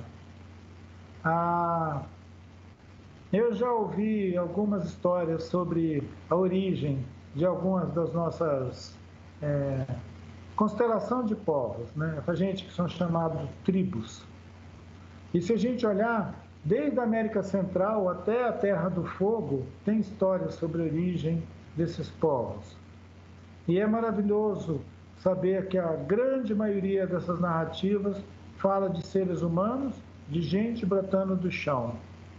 Eu já ouvi algumas histórias sobre a origem de algumas das nossas constelação de povos, né? A gente que são chamados de tribos. E se a gente olhar, desde a América Central até a Terra do Fogo, tem histórias sobre a origem desses povos. E é maravilhoso saber que a grande maioria dessas narrativas fala de seres humanos, de gente brotando do chão.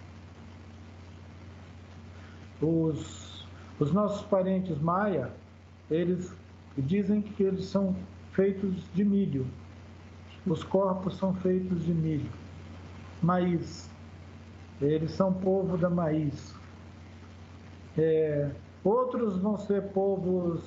Os nossos parentes maia, eles dizem que eles são feitos de milho. Os corpos são feitos de milho. Maíz. Eles são povo da maíz. Outros vão ser povos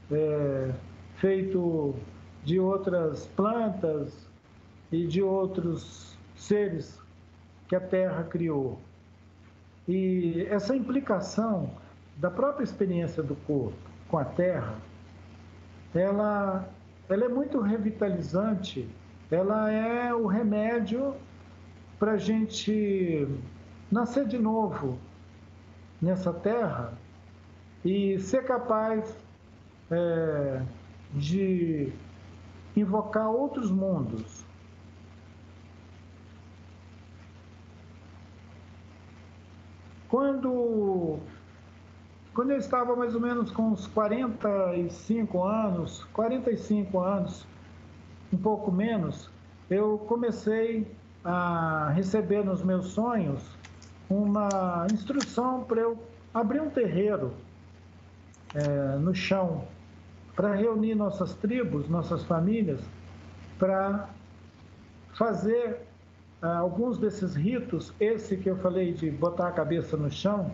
feitos de outras plantas e de outros seres que a terra criou. E essa implicação da própria experiência do corpo com a terra, ela é muito revitalizante, ela é o remédio para a gente nascer de novo nessa terra e ser capaz de invocar outros mundos. Quando eu estava mais ou menos com uns 45 anos, um pouco menos, eu comecei a receber nos meus sonhos uma instrução para eu abrir um terreiro no chão, para reunir nossas tribos, nossas famílias, para fazer alguns desses ritos, esse que eu falei de botar a cabeça no chão,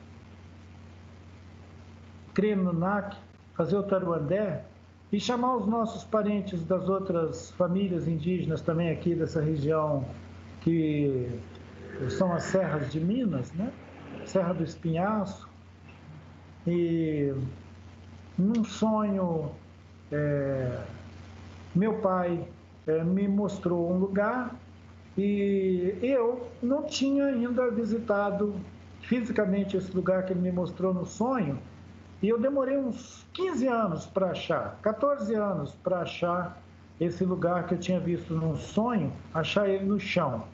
crer no NAC, fazer o taruandé e chamar os nossos parentes das outras famílias indígenas também aqui dessa região, que são as serras de Minas, né? Serra do Espinhaço. E num sonho, meu pai me mostrou um lugar e eu não tinha ainda visitado fisicamente esse lugar que ele me mostrou no sonho. E eu demorei uns 15 anos para achar, 14 anos para achar esse lugar que eu tinha visto num sonho, achar ele no chão.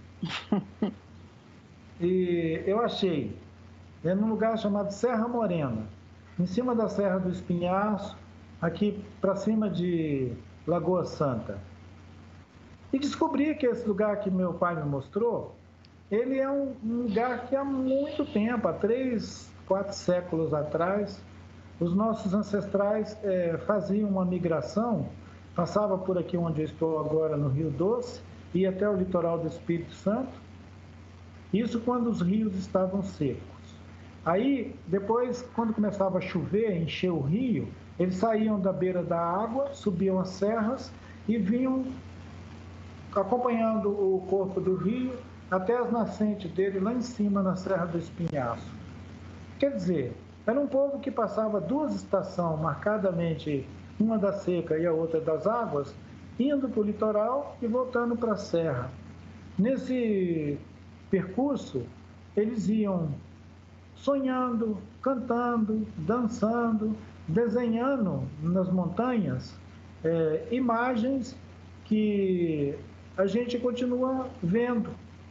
E eu achei, num lugar chamado Serra Morena, em cima da Serra do Espinhaço, aqui para cima de Lagoa Santa. E descobri que esse lugar que meu pai me mostrou, ele é um lugar que há muito tempo, há 3, 4 séculos atrás, os nossos ancestrais faziam uma migração, passava por aqui onde eu estou agora, no Rio Doce, ia até o litoral do Espírito Santo, isso quando os rios estavam secos. Aí, depois, quando começava a chover, encher o rio, eles saíam da beira da água, subiam as serras e vinham acompanhando o corpo do rio até as nascentes dele lá em cima na Serra do Espinhaço. Quer dizer, era um povo que passava 2 estações marcadamente, uma da seca e a outra das águas, indo para o litoral e voltando para a serra. Nesse percurso, eles iam sonhando, cantando, dançando, desenhando nas montanhas imagens que a gente continua vendo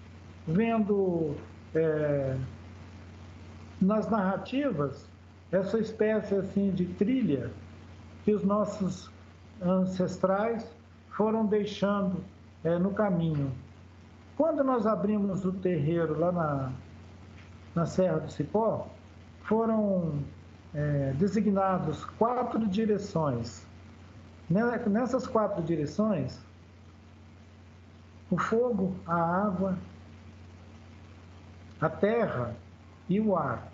nas narrativas essa espécie assim de trilha que os nossos ancestrais foram deixando no caminho. Quando nós abrimos o terreiro lá na Serra do Cipó, foram designados 4 direções. Nessas 4 direções, o fogo, a água, a terra e o ar.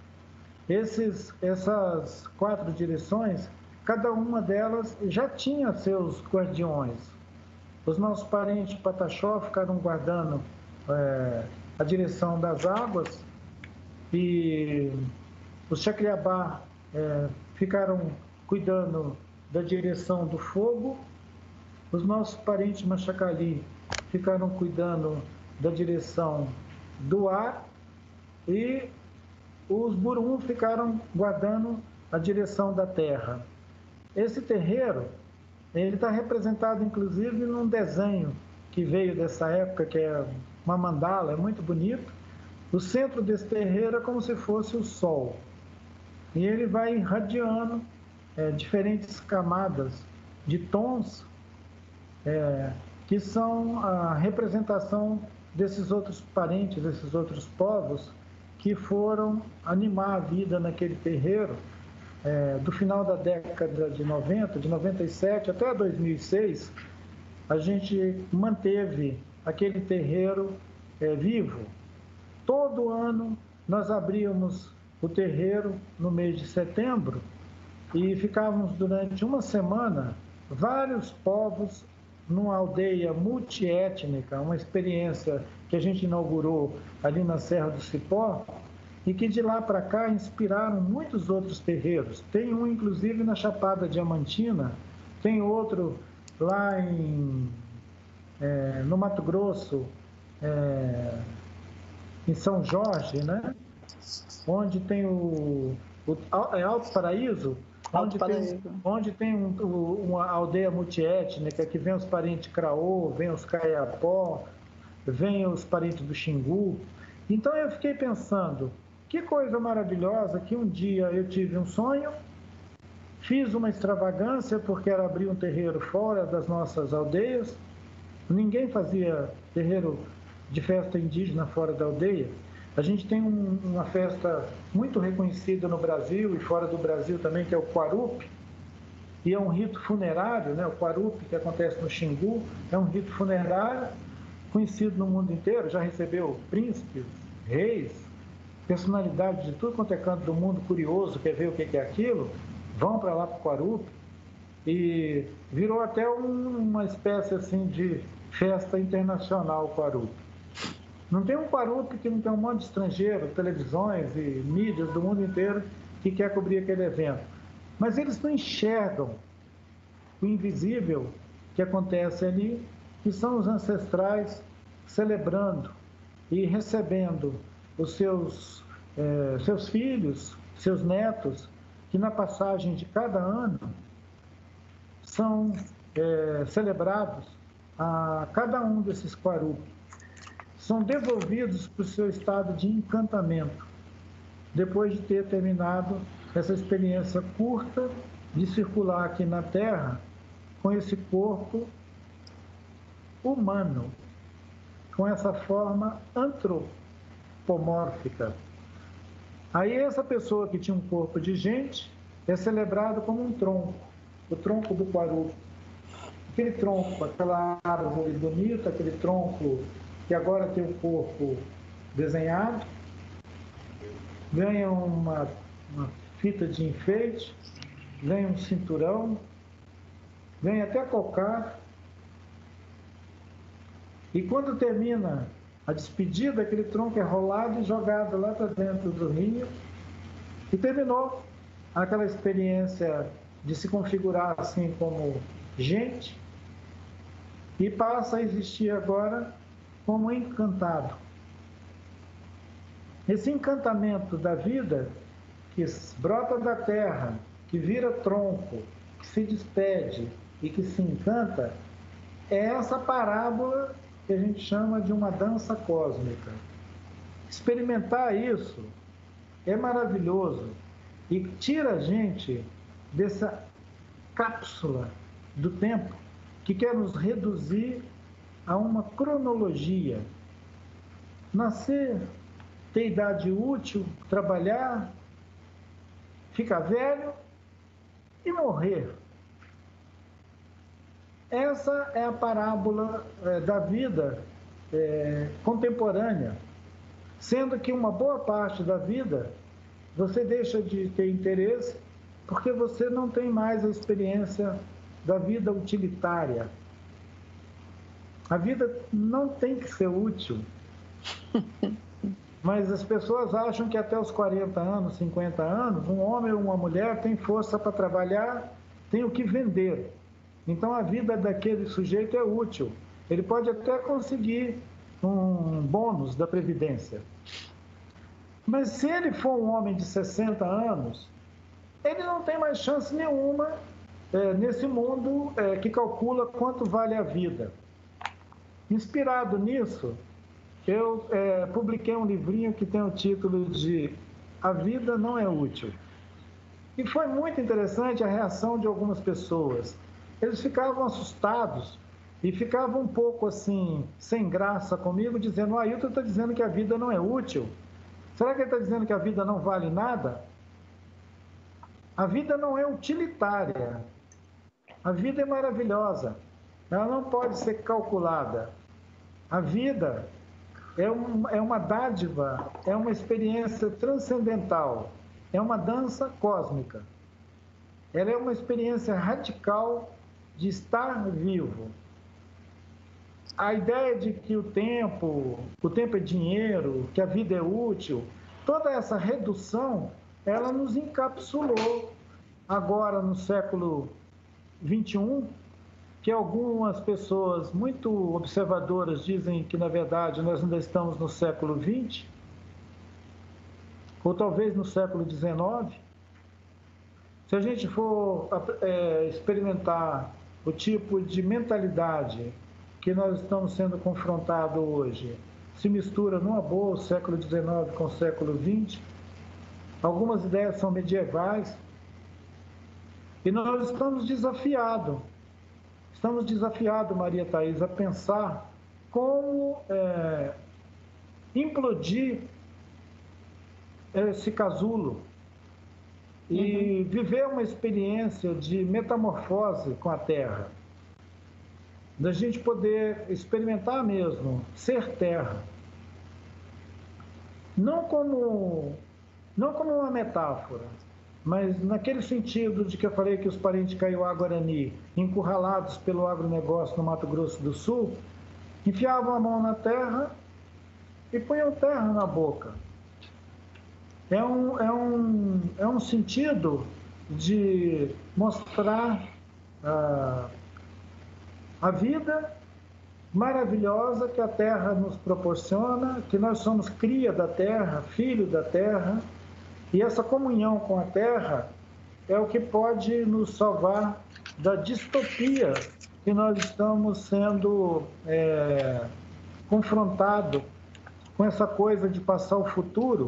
Essas 4 direções, cada uma delas já tinha seus guardiões. Os nossos parentes Pataxó ficaram guardando a direção das águas e os Chacriabá ficaram cuidando da direção do fogo. Os nossos parentes Machacali ficaram cuidando da direção do ar e os Burum ficaram guardando a direção da terra. Esse terreiro, ele está representado inclusive num desenho que veio dessa época, que é uma mandala, é muito bonito. O centro desse terreiro é como se fosse o sol. E ele vai irradiando diferentes camadas de tons que são a representação desses outros parentes, desses outros povos que foram animar a vida naquele terreiro do final da década de 90, de 97 até 2006, a gente manteve aquele terreiro vivo. Todo ano nós abríamos o terreiro no mês de setembro e ficávamos durante uma semana, vários povos, numa aldeia multiétnica, uma experiência que a gente inaugurou ali na Serra do Cipó e que de lá para cá inspiraram muitos outros terreiros. Tem um, inclusive, na Chapada Diamantina, tem outro lá no Mato Grosso, em São Jorge, né? Onde tem Alto Paraíso, onde tem uma aldeia multiétnica, que vem os parentes Craô, vem os Caiapó, vem os parentes do Xingu. Então eu fiquei pensando, que coisa maravilhosa que um dia eu tive um sonho, fiz uma extravagância, porque era abrir um terreiro fora das nossas aldeias, ninguém fazia terreiro de festa indígena fora da aldeia. A gente tem uma festa muito reconhecida no Brasil e fora do Brasil também, que é o Quarupi, e é um rito funerário, né? O Quarupi, que acontece no Xingu, é um rito funerário conhecido no mundo inteiro, já recebeu príncipes, reis, personalidades de tudo quanto é canto do mundo, curioso, quer ver o que é aquilo, vão para lá para o Guarupi, e virou até uma espécie assim de festa internacional o Guarupi. Não tem um Guarupi que não tem um monte de estrangeiros, televisões e mídias do mundo inteiro que quer cobrir aquele evento. Mas eles não enxergam o invisível que acontece ali, que são os ancestrais celebrando e recebendo os seus filhos, seus netos, que na passagem de cada ano são celebrados a cada um desses Guarupi. São devolvidos para o seu estado de encantamento, depois de ter terminado essa experiência curta de circular aqui na Terra com esse corpo humano, com essa forma antropomórfica. Aí essa pessoa que tinha um corpo de gente é celebrado como um tronco, o tronco do Guarupi. Aquele tronco, aquela árvore bonita, aquele tronco que agora tem o corpo desenhado, ganha uma fita de enfeite, ganha um cinturão, ganha até cocar. E quando termina a despedida, aquele tronco é rolado e jogado lá para dentro do rio. E terminou aquela experiência de se configurar assim como gente e passa a existir agora como encantado. Esse encantamento da vida que brota da terra, que vira tronco, que se despede e que se encanta, é essa parábola que a gente chama de uma dança cósmica. Experimentar isso é maravilhoso e tira a gente dessa cápsula do tempo que quer nos reduzir a uma cronologia. Nascer, ter idade útil, trabalhar, ficar velho e morrer. Essa é a parábola da vida contemporânea, sendo que uma boa parte da vida você deixa de ter interesse porque você não tem mais a experiência da vida utilitária. A vida não tem que ser útil, mas as pessoas acham que até os 40 anos, 50 anos, um homem ou uma mulher tem força para trabalhar, tem o que vender. Então a vida daquele sujeito é útil. Ele pode até conseguir um bônus da Previdência. Mas se ele for um homem de 60 anos, ele não tem mais chance nenhuma nesse mundo que calcula quanto vale a vida. Inspirado nisso, eu publiquei um livrinho que tem o título de A Vida Não é Útil. E foi muito interessante a reação de algumas pessoas. Eles ficavam assustados e ficavam um pouco assim, sem graça comigo, dizendo: Ailton está dizendo que a vida não é útil. Será que ele está dizendo que a vida não vale nada? A vida não é utilitária. A vida é maravilhosa. Ela não pode ser calculada. A vida é uma dádiva, é uma experiência transcendental, é uma dança cósmica. Ela é uma experiência radical de estar vivo. A ideia de que o tempo é dinheiro, que a vida é útil, toda essa redução, ela nos encapsulou agora no século XXI, que algumas pessoas muito observadoras dizem que, na verdade, nós ainda estamos no século XX, ou talvez no século XIX. Se a gente for experimentar o tipo de mentalidade que nós estamos sendo confrontados hoje, se mistura numa boa o século XIX com o século XX, algumas ideias são medievais, e nós estamos desafiados, Maria Thaís, a pensar como implodir esse casulo e viver uma experiência de metamorfose com a Terra. da gente poder experimentar mesmo, ser terra. Não como uma metáfora, mas naquele sentido de que eu falei que os parentes Kaiowá-Guarani, encurralados pelo agronegócio no Mato Grosso do Sul, enfiavam a mão na terra e punham terra na boca. É um sentido de mostrar a vida maravilhosa que a terra nos proporciona, que nós somos cria da terra, filho da terra, e essa comunhão com a terra é o que pode nos salvar da distopia que nós estamos sendo confrontados com essa coisa de passar o futuro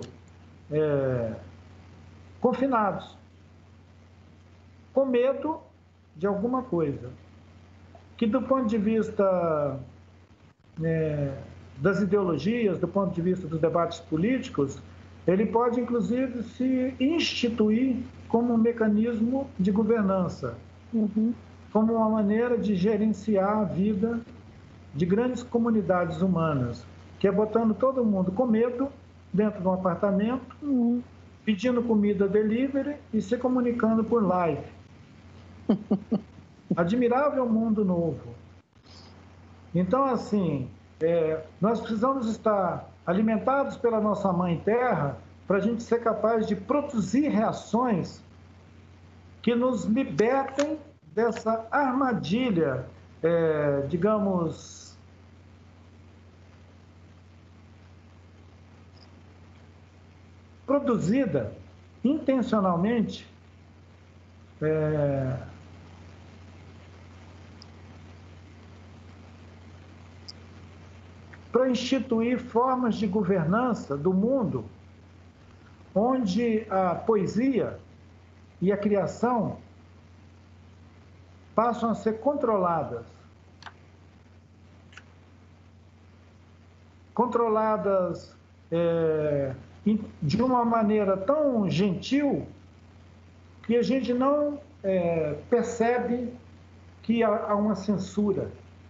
confinados, com medo de alguma coisa, que do ponto de vista das ideologias, do ponto de vista dos debates políticos, ele pode, inclusive, se instituir como um mecanismo de governança, como uma maneira de gerenciar a vida de grandes comunidades humanas, que é botando todo mundo com medo dentro de um apartamento, pedindo comida delivery e se comunicando por live. Admirável mundo novo. Então, assim, nós precisamos estar alimentados pela nossa Mãe Terra para a gente ser capaz de produzir reações que nos libertem dessa armadilha, digamos, produzida intencionalmente para instituir formas de governança do mundo onde a poesia e a criação passam a ser controladas de uma maneira tão gentil que a gente não percebe que há uma censura.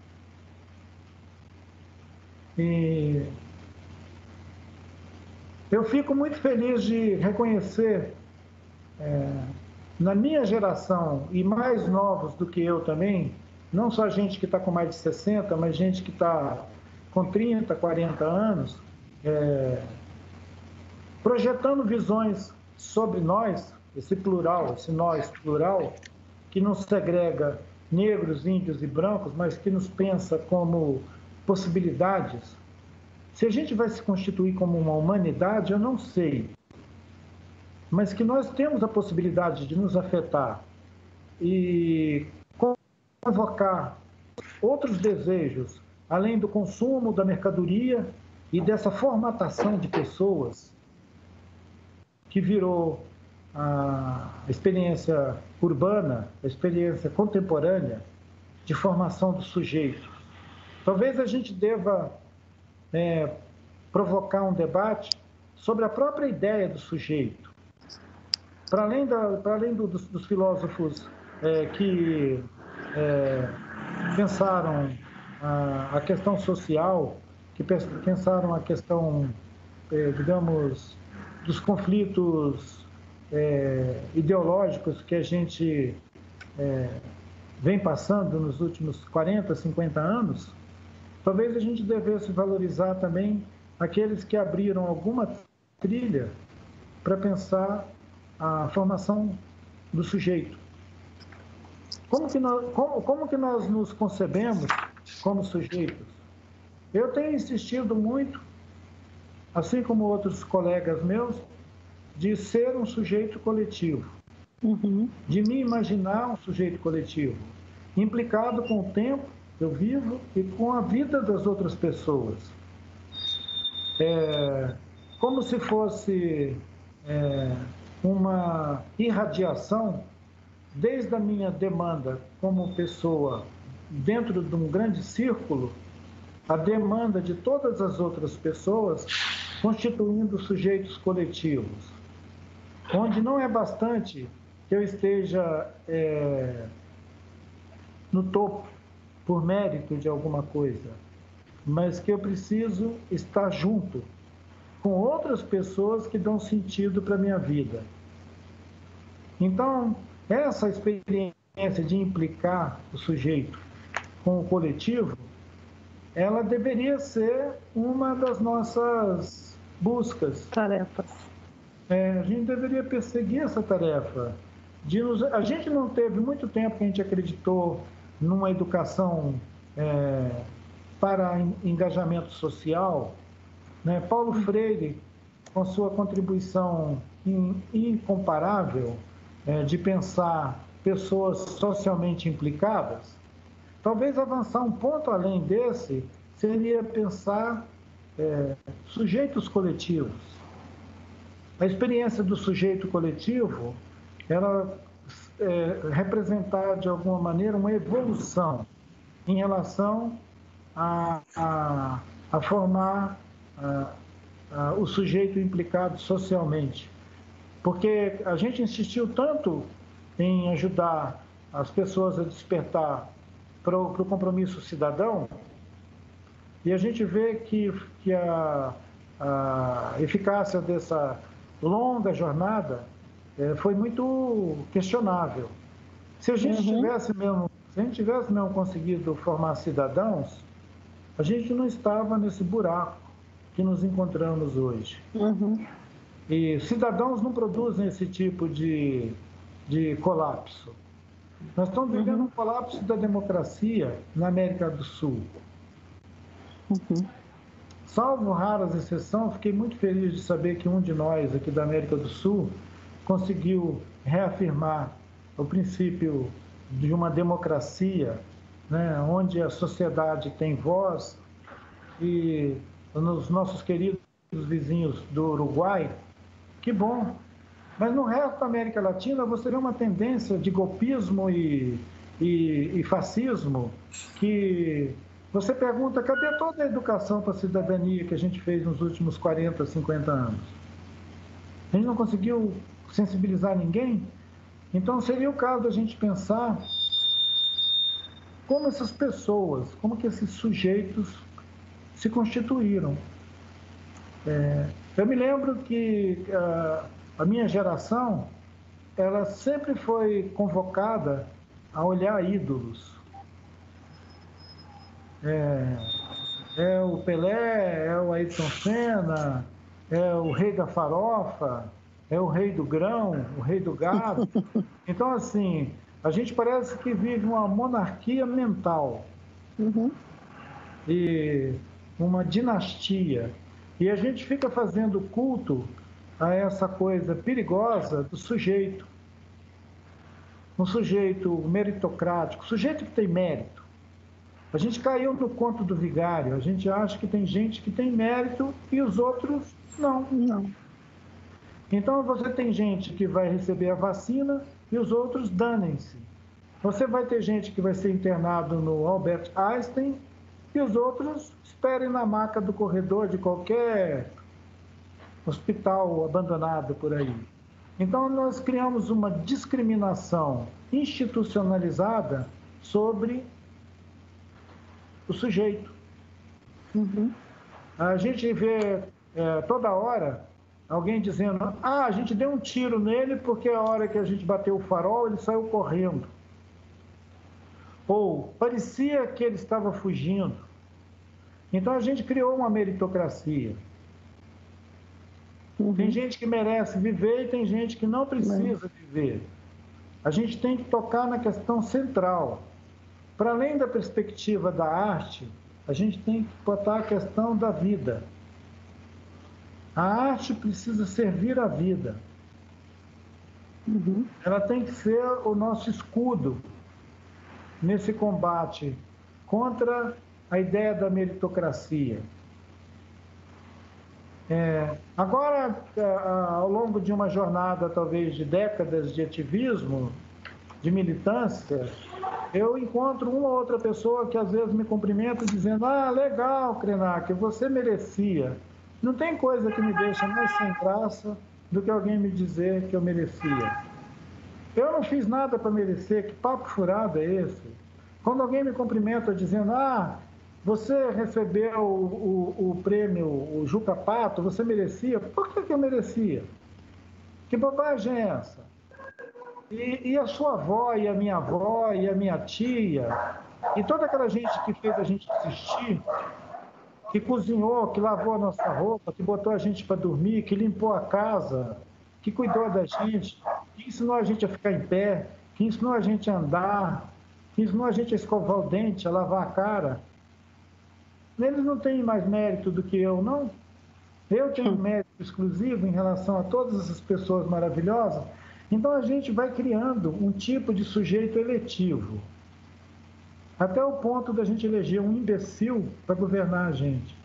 E eu fico muito feliz de reconhecer, na minha geração, e mais novos do que eu também, não só gente que está com mais de 60, mas gente que está com 30, 40 anos, projetando visões sobre nós, esse plural, esse nós plural, que não segrega negros, índios e brancos, mas que nos pensa como possibilidades. Se a gente vai se constituir como uma humanidade, eu não sei. Mas que nós temos a possibilidade de nos afetar e convocar outros desejos, além do consumo da mercadoria e dessa formatação de pessoas que virou a experiência urbana, a experiência contemporânea de formação do sujeito. Talvez a gente deva provocar um debate sobre a própria ideia do sujeito. Para além dos filósofos que pensaram a questão social, que pensaram a questão, digamos, dos conflitos ideológicos que a gente vem passando nos últimos 40, 50 anos, talvez a gente devesse valorizar também aqueles que abriram alguma trilha para pensar a formação do sujeito. Como que nós nos concebemos como sujeitos? Eu tenho insistido muito, assim como outros colegas meus, de ser um sujeito coletivo, de me imaginar um sujeito coletivo, implicado com o tempo que eu vivo e com a vida das outras pessoas. Como se fosse uma irradiação, desde a minha demanda como pessoa dentro de um grande círculo, a demanda de todas as outras pessoas constituindo sujeitos coletivos, onde não é bastante que eu esteja no topo por mérito de alguma coisa, mas que eu preciso estar junto com outras pessoas que dão sentido para a minha vida. Então, essa experiência de implicar o sujeito com o coletivo, ela deveria ser uma das nossas buscas. Tarefas. A gente deveria perseguir essa tarefa. A gente não teve muito tempo que a gente acreditou numa educação para engajamento social, né? Paulo Freire, com sua contribuição incomparável de pensar pessoas socialmente implicadas, talvez avançar um ponto além desse seria pensar sujeitos coletivos. A experiência do sujeito coletivo, ela representar de alguma maneira uma evolução em relação a formar o sujeito implicado socialmente. Porque a gente insistiu tanto em ajudar as pessoas a despertar para o compromisso cidadão, e a gente vê que a eficácia dessa longa jornada foi muito questionável. Se a gente tivesse mesmo conseguido formar cidadãos, a gente não estava nesse buraco que nos encontramos hoje. E cidadãos não produzem esse tipo de colapso. Nós estamos vivendo um colapso da democracia na América do Sul. Salvo raras exceções, fiquei muito feliz de saber que um de nós aqui da América do Sul conseguiu reafirmar o princípio de uma democracia, né, onde a sociedade tem voz, e nos nossos queridos vizinhos do Uruguai, que bom. Mas no resto da América Latina você vê uma tendência de golpismo e fascismo que você pergunta, cadê toda a educação para a cidadania que a gente fez nos últimos 40, 50 anos? A gente não conseguiu sensibilizar ninguém? Então seria o caso da gente pensar como essas pessoas, como que esses sujeitos se constituíram. Eu me lembro que a minha geração, ela sempre foi convocada a olhar ídolos. É o Pelé, é o Ayrton Senna, é o rei da farofa, é o rei do grão, o rei do gado. Então, assim, a gente parece que vive uma monarquia mental e uma dinastia. E a gente fica fazendo culto a essa coisa perigosa do sujeito. Um sujeito meritocrático, sujeito que tem mérito. A gente caiu no conto do vigário, a gente acha que tem gente que tem mérito e os outros não. Então você tem gente que vai receber a vacina e os outros danem-se. Você vai ter gente que vai ser internado no Albert Einstein e os outros esperem na maca do corredor de qualquer hospital abandonado por aí. Então nós criamos uma discriminação institucionalizada sobre o sujeito. A gente vê toda hora alguém dizendo, a gente deu um tiro nele porque a hora que a gente bateu o farol ele saiu correndo. Ou parecia que ele estava fugindo. Então a gente criou uma meritocracia. Tem gente que merece viver e tem gente que não precisa viver. A gente tem que tocar na questão central. Para além da perspectiva da arte, a gente tem que botar a questão da vida. A arte precisa servir à vida. Ela tem que ser o nosso escudo nesse combate contra a ideia da meritocracia. Agora, ao longo de uma jornada, talvez de décadas de ativismo, de militância, eu encontro uma ou outra pessoa que às vezes me cumprimenta dizendo, legal, Krenak, você merecia. Não tem coisa que me deixa mais sem graça do que alguém me dizer que eu merecia. Eu não fiz nada para merecer, que papo furado é esse? Quando alguém me cumprimenta dizendo, você recebeu o prêmio, o Juca Pato, você merecia? Por que eu merecia? Que bobagem é essa? E a sua avó, e a minha avó, e a minha tia, e toda aquela gente que fez a gente assistir, que cozinhou, que lavou a nossa roupa, que botou a gente para dormir, que limpou a casa, que cuidou da gente, que ensinou a gente a ficar em pé, que ensinou a gente a andar, que ensinou a gente a escovar o dente, a lavar a cara. Eles não têm mais mérito do que eu, não. Eu tenho mérito exclusivo em relação a todas essas pessoas maravilhosas. Então a gente vai criando um tipo de sujeito eletivo, até o ponto da gente eleger um imbecil para governar a gente.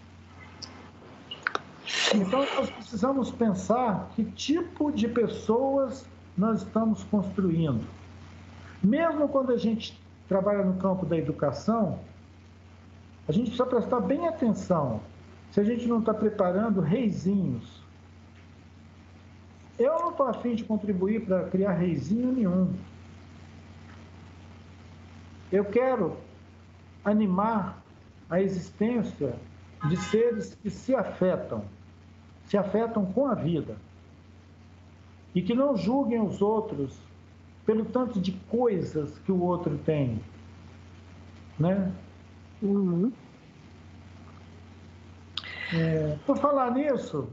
Então nós precisamos pensar que tipo de pessoas nós estamos construindo. Mesmo quando a gente trabalha no campo da educação, a gente precisa prestar bem atenção se a gente não está preparando reizinhos. Eu não estou a fim de contribuir para criar reizinho nenhum. Eu quero animar a existência de seres que se afetam com a vida, e que não julguem os outros pelo tanto de coisas que o outro tem, né? Uhum. Por falar nisso,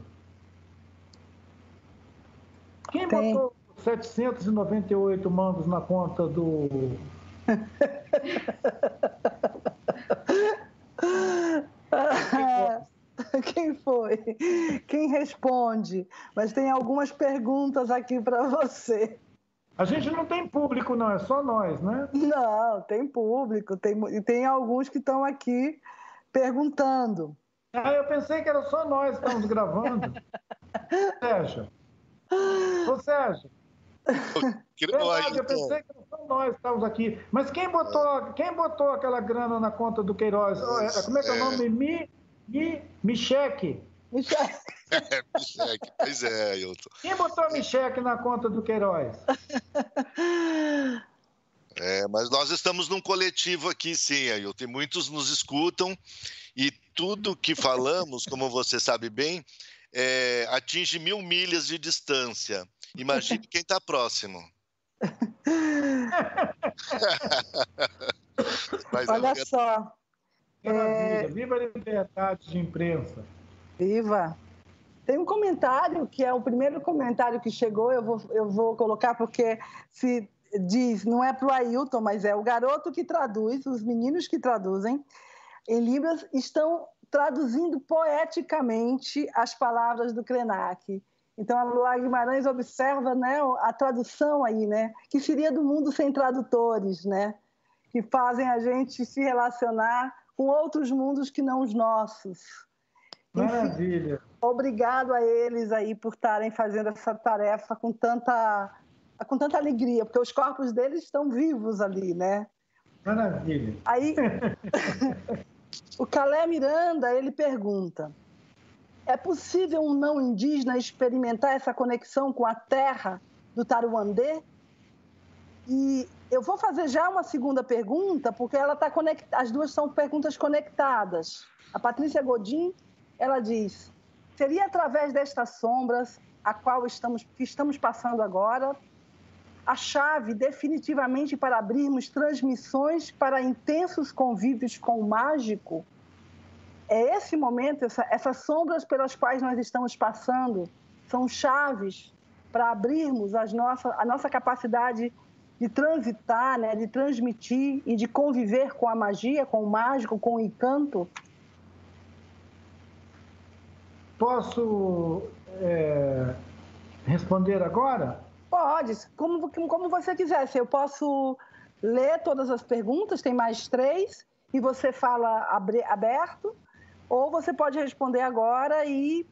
quem botou 798 mangos na conta do... Quem foi? Quem responde? Mas tem algumas perguntas aqui para você. A gente não tem público, não, é só nós, né? Não, tem público, tem alguns que estão aqui perguntando. Eu pensei que era só nós que estamos gravando. Sérgio. Ô, Sérgio. Verdade, eu pensei que era só nós que estávamos aqui. Mas quem botou aquela grana na conta do Queiroz? Como é que é o nome? Micheque. Micheque, pois é, Ailton. Quem botou a Micheque na conta do Queiroz? Mas nós estamos num coletivo aqui, sim, Ailton. Muitos nos escutam e tudo que falamos, como você sabe bem, atinge 1000 milhas de distância. Imagine quem está próximo. olha só. Maravilha. Viva a liberdade de imprensa. Viva! Tem um comentário, que é o primeiro comentário que chegou, eu vou colocar porque se diz, não é para o Ailton, mas é o garoto que traduz, os meninos que traduzem em Libras estão traduzindo poeticamente as palavras do Krenak. Então, a Lua Guimarães observa, né, a tradução aí, né, que seria do mundo sem tradutores, né, que fazem a gente se relacionar com outros mundos que não os nossos. Maravilha. Enfim, obrigado a eles aí por estarem fazendo essa tarefa com tanta alegria, porque os corpos deles estão vivos ali, né? Maravilha. Aí, o Calé Miranda, ele pergunta: é possível um não indígena experimentar essa conexão com a terra do Taruandê? E eu vou fazer já uma segunda pergunta, porque ela está as duas são perguntas conectadas. A Patrícia Godin, ela diz: seria através destas sombras que estamos passando agora a chave definitivamente para abrirmos transmissões para intensos convívios com o mágico? É esse momento, essas sombras pelas quais nós estamos passando são chaves para abrirmos a nossa capacidade de transitar, né, de transmitir e de conviver com a magia, com o mágico, com o encanto? Posso responder agora? Pode, como você quiser. Se eu posso ler todas as perguntas, tem mais 3, e você fala aberto, ou você pode responder agora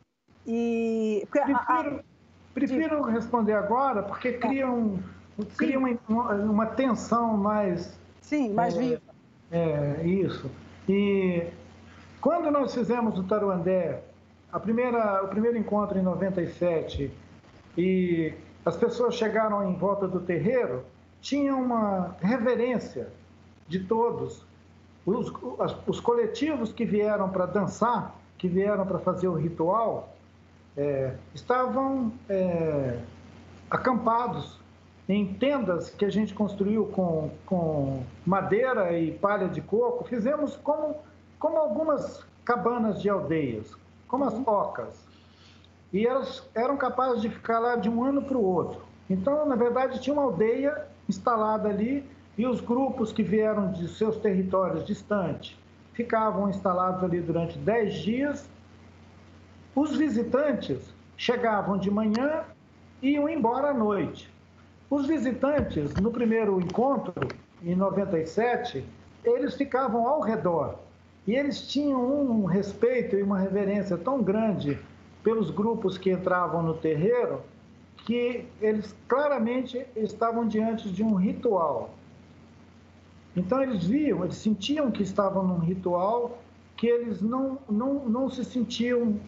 Prefiro responder agora, porque cria uma tensão mais... Sim, mais viva. Isso. E quando nós fizemos o Taruandé, o primeiro encontro em 97, e as pessoas chegaram em volta do terreiro, tinha uma reverência de todos. Os coletivos que vieram para dançar, que vieram para fazer o ritual, estavam acampados em tendas que a gente construiu com madeira e palha de coco. Fizemos como algumas cabanas de aldeias, como as ocas. E elas eram capazes de ficar lá de um ano para o outro. Então, na verdade, tinha uma aldeia instalada ali e os grupos que vieram de seus territórios distantes ficavam instalados ali durante 10 dias. Os visitantes chegavam de manhã e iam embora à noite. Os visitantes, no primeiro encontro, em 97, eles ficavam ao redor. E eles tinham um respeito e uma reverência tão grande pelos grupos que entravam no terreiro, que eles claramente estavam diante de um ritual. Então eles viam, eles sentiam que estavam num ritual, que eles não se sentiam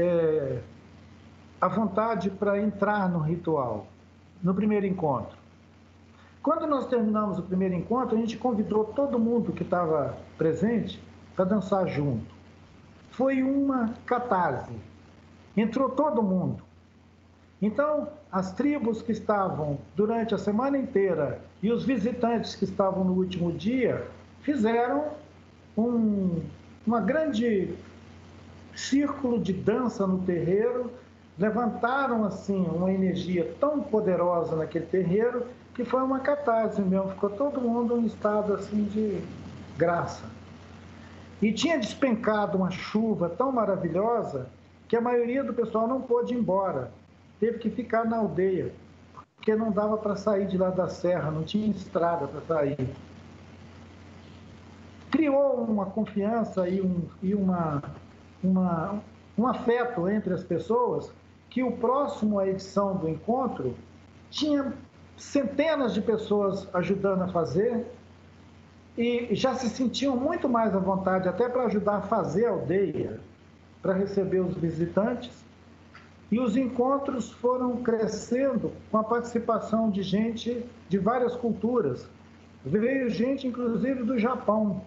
à vontade para entrar no ritual, no primeiro encontro. Quando nós terminamos o primeiro encontro, a gente convidou todo mundo que estava presente para dançar junto. Foi uma catarse. Entrou todo mundo. Então, as tribos que estavam durante a semana inteira e os visitantes que estavam no último dia fizeram uma grande círculo de dança no terreiro, levantaram assim uma energia tão poderosa naquele terreiro que foi uma catarse mesmo, ficou todo mundo em estado assim de graça. E tinha despencado uma chuva tão maravilhosa que a maioria do pessoal não pôde ir embora, teve que ficar na aldeia, porque não dava para sair de lá da serra, não tinha estrada para sair. Criou uma confiança e um afeto entre as pessoas, que o próximo à edição do encontro tinha centenas de pessoas ajudando a fazer e já se sentiam muito mais à vontade até para ajudar a fazer a aldeia, para receber os visitantes. E os encontros foram crescendo com a participação de gente de várias culturas. Veio gente, inclusive, do Japão.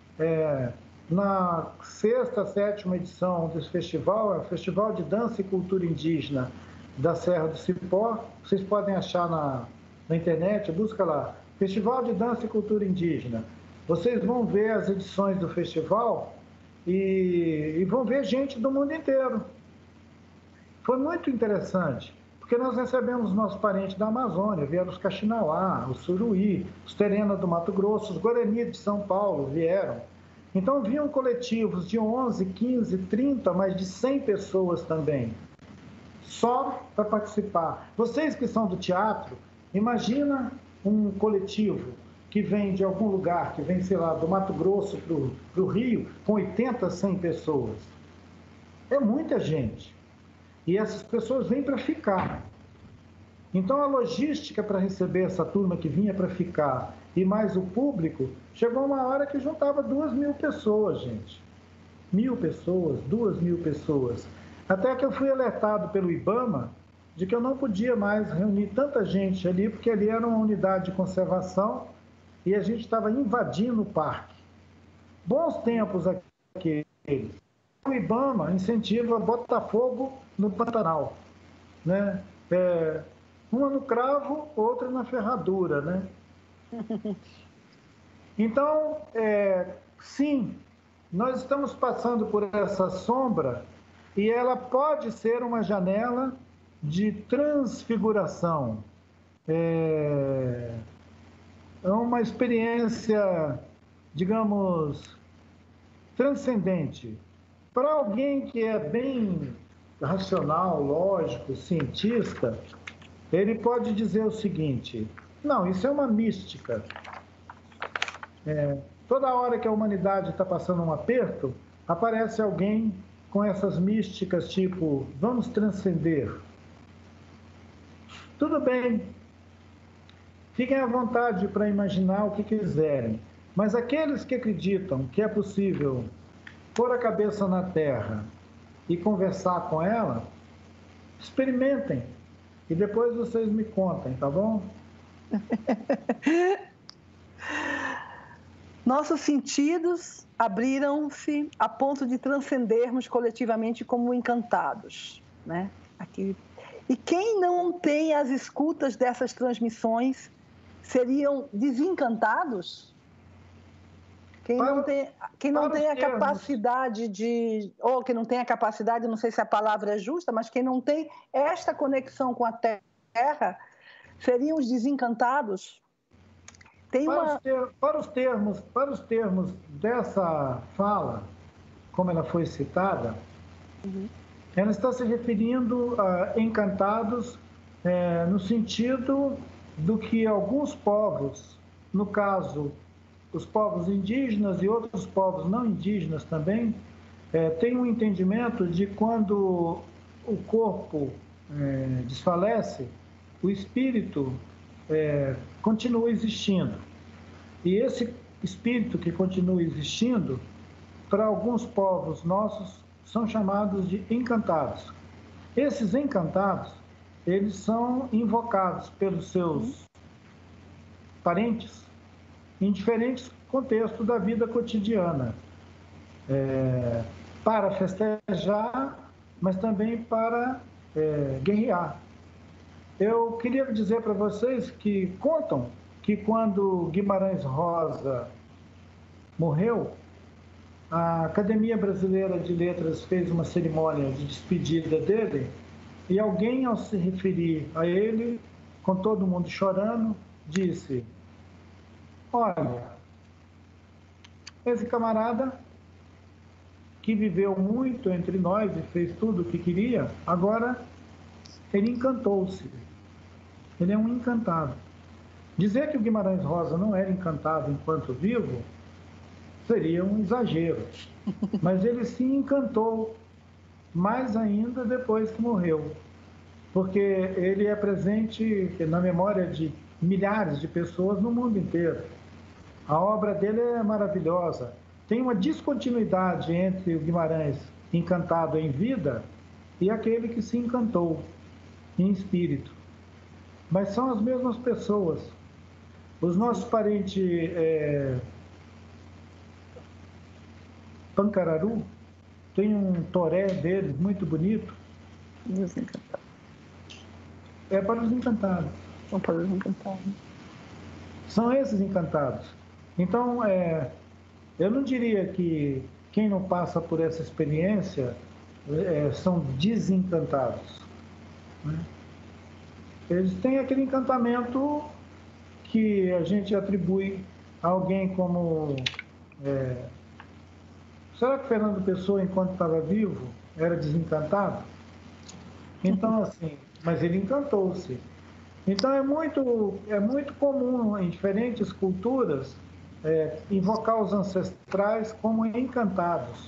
Na 6ª, 7ª edição desse festival, é o Festival de Dança e Cultura Indígena da Serra do Cipó. Vocês podem achar na internet, busca lá, Festival de Dança e Cultura Indígena. Vocês vão ver as edições do festival e vão ver gente do mundo inteiro. Foi muito interessante, porque nós recebemos nossos parentes da Amazônia, vieram os Kaxinawá, os Suruí, os Terena do Mato Grosso, os Guarani de São Paulo vieram. Então vinham coletivos de 11, 15, 30, mais de 100 pessoas também, só para participar. Vocês que são do teatro, imagina um coletivo que vem de algum lugar, que vem, sei lá, do Mato Grosso para o Rio, com 80, 100 pessoas. É muita gente. E essas pessoas vêm para ficar. Então, a logística para receber essa turma que vinha para ficar e mais o público, chegou uma hora que juntava 2.000 pessoas, gente. 1.000 pessoas, 2.000 pessoas. Até que eu fui alertado pelo IBAMA de que eu não podia mais reunir tanta gente ali, porque ali era uma unidade de conservação e a gente estava invadindo o parque. Bons tempos aqueles. O IBAMA incentiva Botafogo no Pantanal, né? Uma no cravo, outra na ferradura, né? Então, sim, nós estamos passando por essa sombra e ela pode ser uma janela de transfiguração. É uma experiência, digamos, transcendente. Para alguém que é bem racional, lógico, cientista, ele pode dizer o seguinte: não, isso é uma mística. Toda hora que a humanidade está passando um aperto, aparece alguém com essas místicas tipo, vamos transcender. Tudo bem, fiquem à vontade para imaginar o que quiserem, mas aqueles que acreditam que é possível pôr a cabeça na terra e conversar com ela, experimentem e depois vocês me contem, tá bom? Nossos sentidos abriram-se a ponto de transcendermos coletivamente como encantados, né? Aqui. E quem não tem as escutas dessas transmissões seriam desencantados? Quem não tem a capacidade de... Ou quem não tem a capacidade, não sei se a palavra é justa, mas quem não tem esta conexão com a Terra, seriam os desencantados? Para os termos dessa fala, como ela foi citada, ela está se referindo a encantados no sentido do que alguns povos, no caso, os povos indígenas e outros povos não indígenas também, têm um entendimento de quando o corpo desfalece, o espírito continua existindo. E esse espírito que continua existindo, para alguns povos nossos, são chamados de encantados. Esses encantados, eles são invocados pelos seus parentes em diferentes contextos da vida cotidiana, para festejar, mas também para guerrear. Eu queria dizer para vocês que contam que quando Guimarães Rosa morreu, a Academia Brasileira de Letras fez uma cerimônia de despedida dele e alguém, ao se referir a ele, com todo mundo chorando, disse: olha, esse camarada que viveu muito entre nós e fez tudo o que queria, agora ele encantou-se. Ele é um encantado. Dizer que o Guimarães Rosa não era encantado enquanto vivo seria um exagero. Mas ele se encantou mais ainda depois que morreu. Porque ele é presente na memória de milhares de pessoas no mundo inteiro. A obra dele é maravilhosa. Tem uma descontinuidade entre o Guimarães encantado em vida e aquele que se encantou em espírito. Mas são as mesmas pessoas. Os nossos parentes Pancararu tem um toré deles muito bonito. Desencantados. É para os encantados. São para os encantados. São esses encantados. Então, eu não diria que quem não passa por essa experiência são desencantados, né? Eles têm aquele encantamento que a gente atribui a alguém como... Será que Fernando Pessoa, enquanto estava vivo, era desencantado? Então, assim, mas ele encantou-se. Então, é muito comum em diferentes culturas invocar os ancestrais como encantados.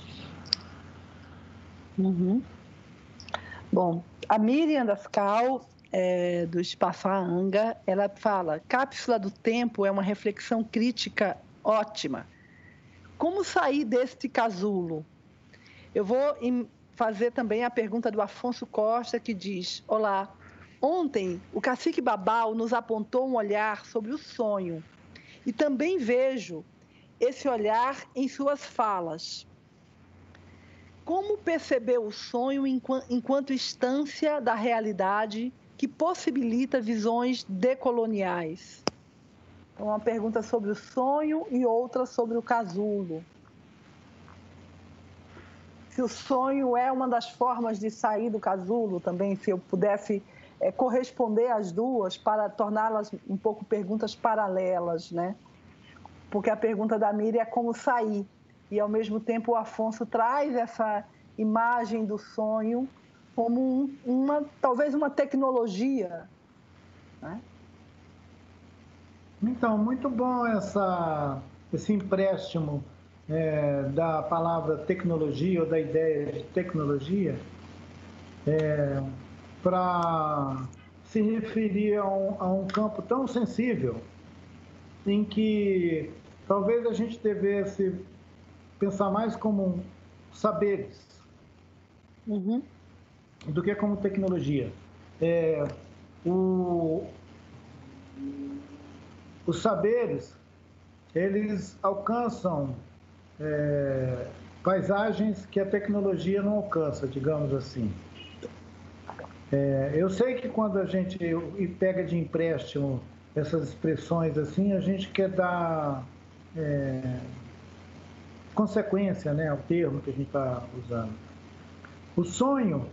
Uhum. Bom, a Miriam Dascal, do Espaço Aanga, ela fala: Cápsula do Tempo é uma reflexão crítica ótima. Como sair deste casulo? Eu vou fazer também a pergunta do Afonso Costa, que diz: olá, ontem o cacique Babau nos apontou um olhar sobre o sonho e também vejo esse olhar em suas falas. Como perceber o sonho enquanto instância da realidade que possibilita visões decoloniais? Então, uma pergunta sobre o sonho e outra sobre o casulo. Se o sonho é uma das formas de sair do casulo também, se eu pudesse corresponder às duas para torná-las um pouco perguntas paralelas, né? Porque a pergunta da Miriam é como sair. E, ao mesmo tempo, o Afonso traz essa imagem do sonho como talvez uma tecnologia, né? Então, muito bom esse empréstimo da palavra tecnologia ou da ideia de tecnologia para se referir a um campo tão sensível em que talvez a gente devesse pensar mais como saberes do que como tecnologia. Os saberes eles alcançam paisagens que a tecnologia não alcança, digamos assim. Eu sei que quando a gente pega de empréstimo essas expressões assim, a gente quer dar consequência, né, ao termo que a gente está usando. O sonho,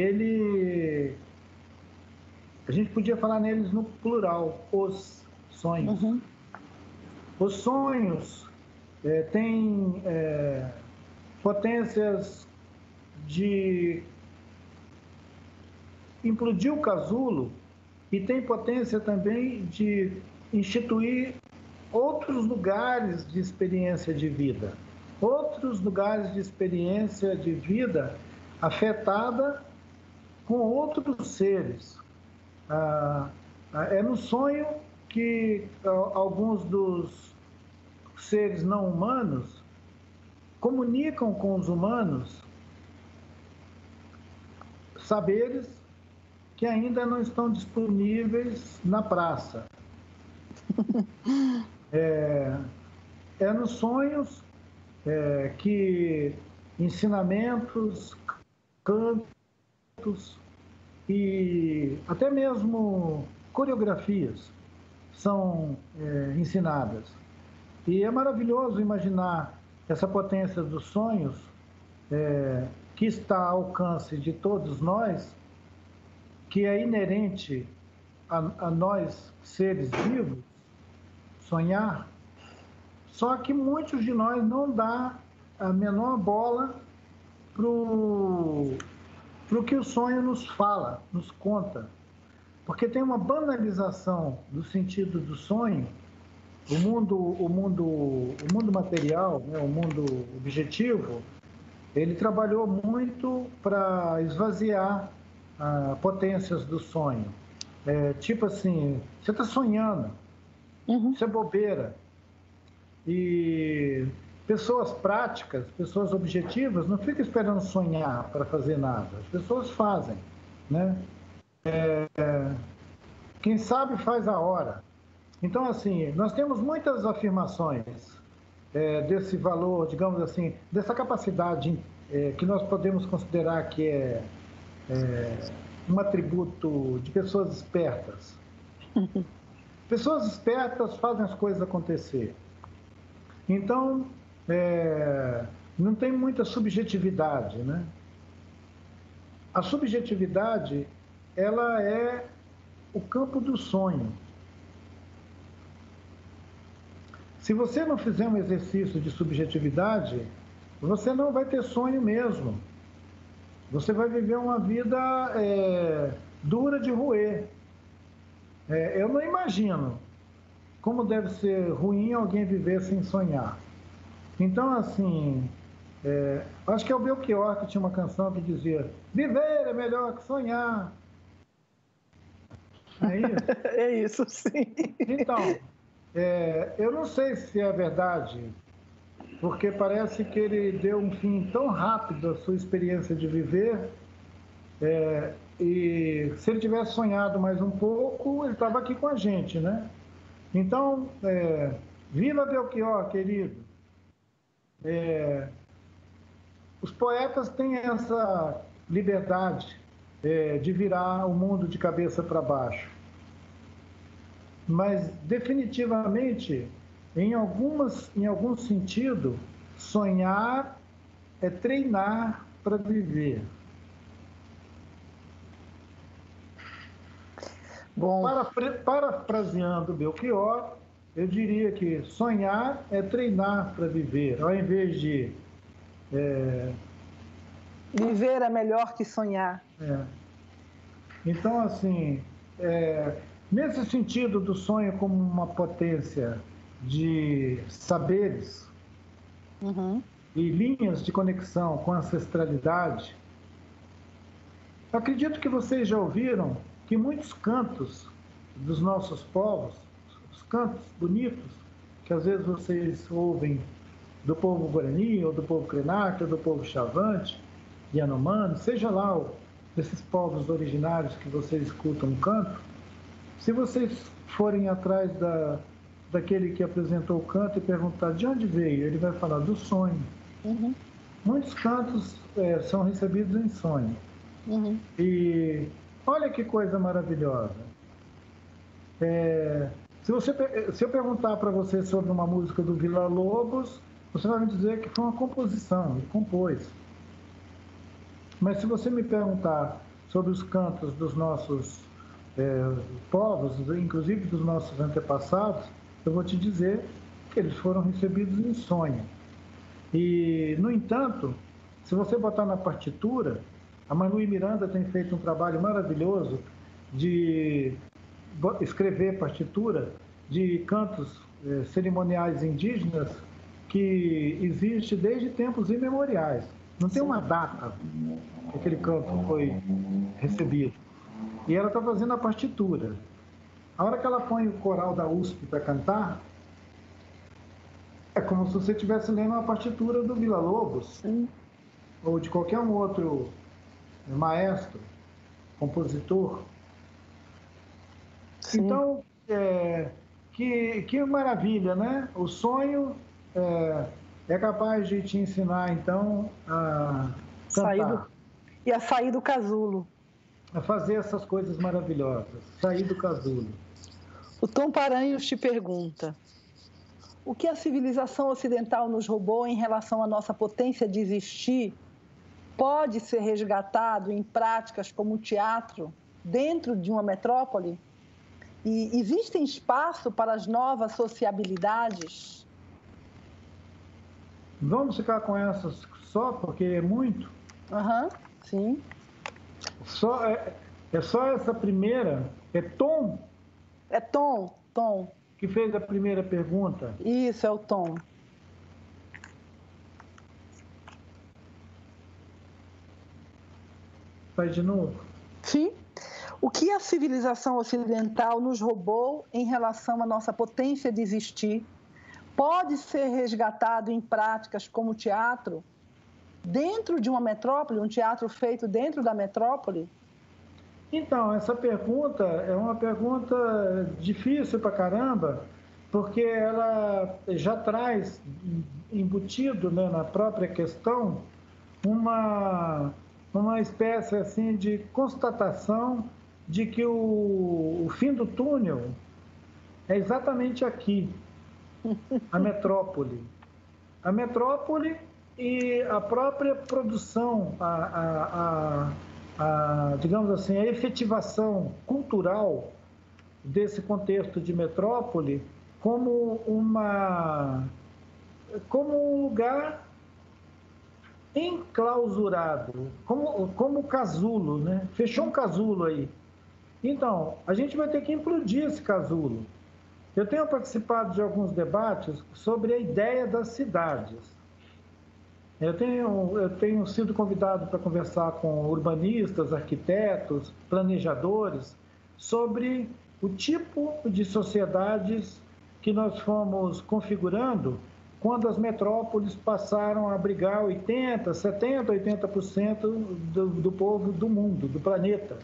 a gente podia falar neles no plural, os sonhos. Uhum. Os sonhos têm potências de implodir o casulo e tem potência também de instituir outros lugares de experiência de vida. Outros lugares de experiência de vida afetada com outros seres. É no sonho que alguns dos seres não humanos comunicam com os humanos saberes que ainda não estão disponíveis na praça. É nos sonhos que ensinamentos, cantos e até mesmo coreografias são ensinadas. E é maravilhoso imaginar essa potência dos sonhos que está ao alcance de todos nós, que é inerente a nós, seres vivos, sonhar, só que muitos de nós não dá a menor bola para o que o sonho nos fala, nos conta. Porque tem uma banalização do sentido do sonho. O mundo material, né, o mundo objetivo, ele trabalhou muito para esvaziar potências do sonho. Tipo assim, você está sonhando, isso é bobeira. E pessoas práticas, pessoas objetivas, não ficam esperando sonhar para fazer nada. As pessoas fazem, né? Quem sabe faz a hora. Então, assim, nós temos muitas afirmações desse valor, digamos assim, dessa capacidade que nós podemos considerar que é um atributo de pessoas espertas. Pessoas espertas fazem as coisas acontecer. Então, não tem muita subjetividade, né? A subjetividade, ela é o campo do sonho. Se você não fizer um exercício de subjetividade, você não vai ter sonho mesmo. Você vai viver uma vida dura de roer. Eu não imagino como deve ser ruim alguém viver sem sonhar. Então, assim, acho que é o Belchior que tinha uma canção que dizia: viver é melhor que sonhar. É isso? É isso, sim. Então, eu não sei se é verdade, porque parece que ele deu um fim tão rápido à sua experiência de viver, e se ele tivesse sonhado mais um pouco, ele estava aqui com a gente, né? Então, viva Belchior, querido. Os poetas têm essa liberdade de virar o mundo de cabeça para baixo. Mas, definitivamente, em algum sentido, sonhar é treinar para viver. Bom, Parafraseando Belchior, eu diria que sonhar é treinar para viver, ao invés de... viver é melhor que sonhar. Então, assim, nesse sentido do sonho como uma potência de saberes e linhas de conexão com a ancestralidade, acredito que vocês já ouviram que muitos cantos dos nossos povos, os cantos bonitos, que às vezes vocês ouvem do povo Guarani, ou do povo Krenak, ou do povo Chavante, Yanomami, seja lá desses povos originários que vocês escutam um canto, se vocês forem atrás daquele que apresentou o canto e perguntar de onde veio, ele vai falar do sonho. Uhum. Muitos cantos são recebidos em sonho. Uhum. E olha que coisa maravilhosa. Se eu perguntar para você sobre uma música do Villa-Lobos, você vai me dizer que foi uma composição, ele compôs. Mas se você me perguntar sobre os cantos dos nossos povos, inclusive dos nossos antepassados, eu vou te dizer que eles foram recebidos em sonho. E, no entanto, se você botar na partitura, a Manu Miranda tem feito um trabalho maravilhoso de escrever partitura de cantos cerimoniais indígenas que existe desde tempos imemoriais. Não tem uma data que aquele canto foi recebido. E ela está fazendo a partitura. A hora que ela põe o coral da USP para cantar, é como se você estivesse lendo uma partitura do Villa-Lobos, ou de qualquer um outro maestro, compositor. Sim. Então, que maravilha, né? O sonho é capaz de te ensinar, então, a cantar. E a sair do casulo. A fazer essas coisas maravilhosas, sair do casulo. O Tom Paranhos te pergunta: o que a civilização ocidental nos roubou em relação à nossa potência de existir pode ser resgatado em práticas como o teatro dentro de uma metrópole? E existem espaço para as novas sociabilidades? Vamos ficar com essas só porque é muito? Sim. Só essa primeira? É Tom? É Tom. Que fez a primeira pergunta? Isso, é o Tom. Faz de novo. Sim. O que a civilização ocidental nos roubou em relação à nossa potência de existir pode ser resgatado em práticas como o teatro dentro de uma metrópole, um teatro feito dentro da metrópole? Então, essa pergunta é uma pergunta difícil pra caramba, porque ela já traz embutido, né, na própria questão uma espécie assim de constatação de que o fim do túnel é exatamente aqui, a metrópole. A metrópole e a própria produção, digamos assim, a efetivação cultural desse contexto de metrópole como um lugar enclausurado, como casulo, né? Fechou um casulo aí. Então, a gente vai ter que implodir esse casulo. Eu tenho participado de alguns debates sobre a ideia das cidades. Eu tenho sido convidado para conversar com urbanistas, arquitetos, planejadores, sobre o tipo de sociedades que nós fomos configurando quando as metrópoles passaram a abrigar 80%, 70%, 80% do povo do mundo, do planeta.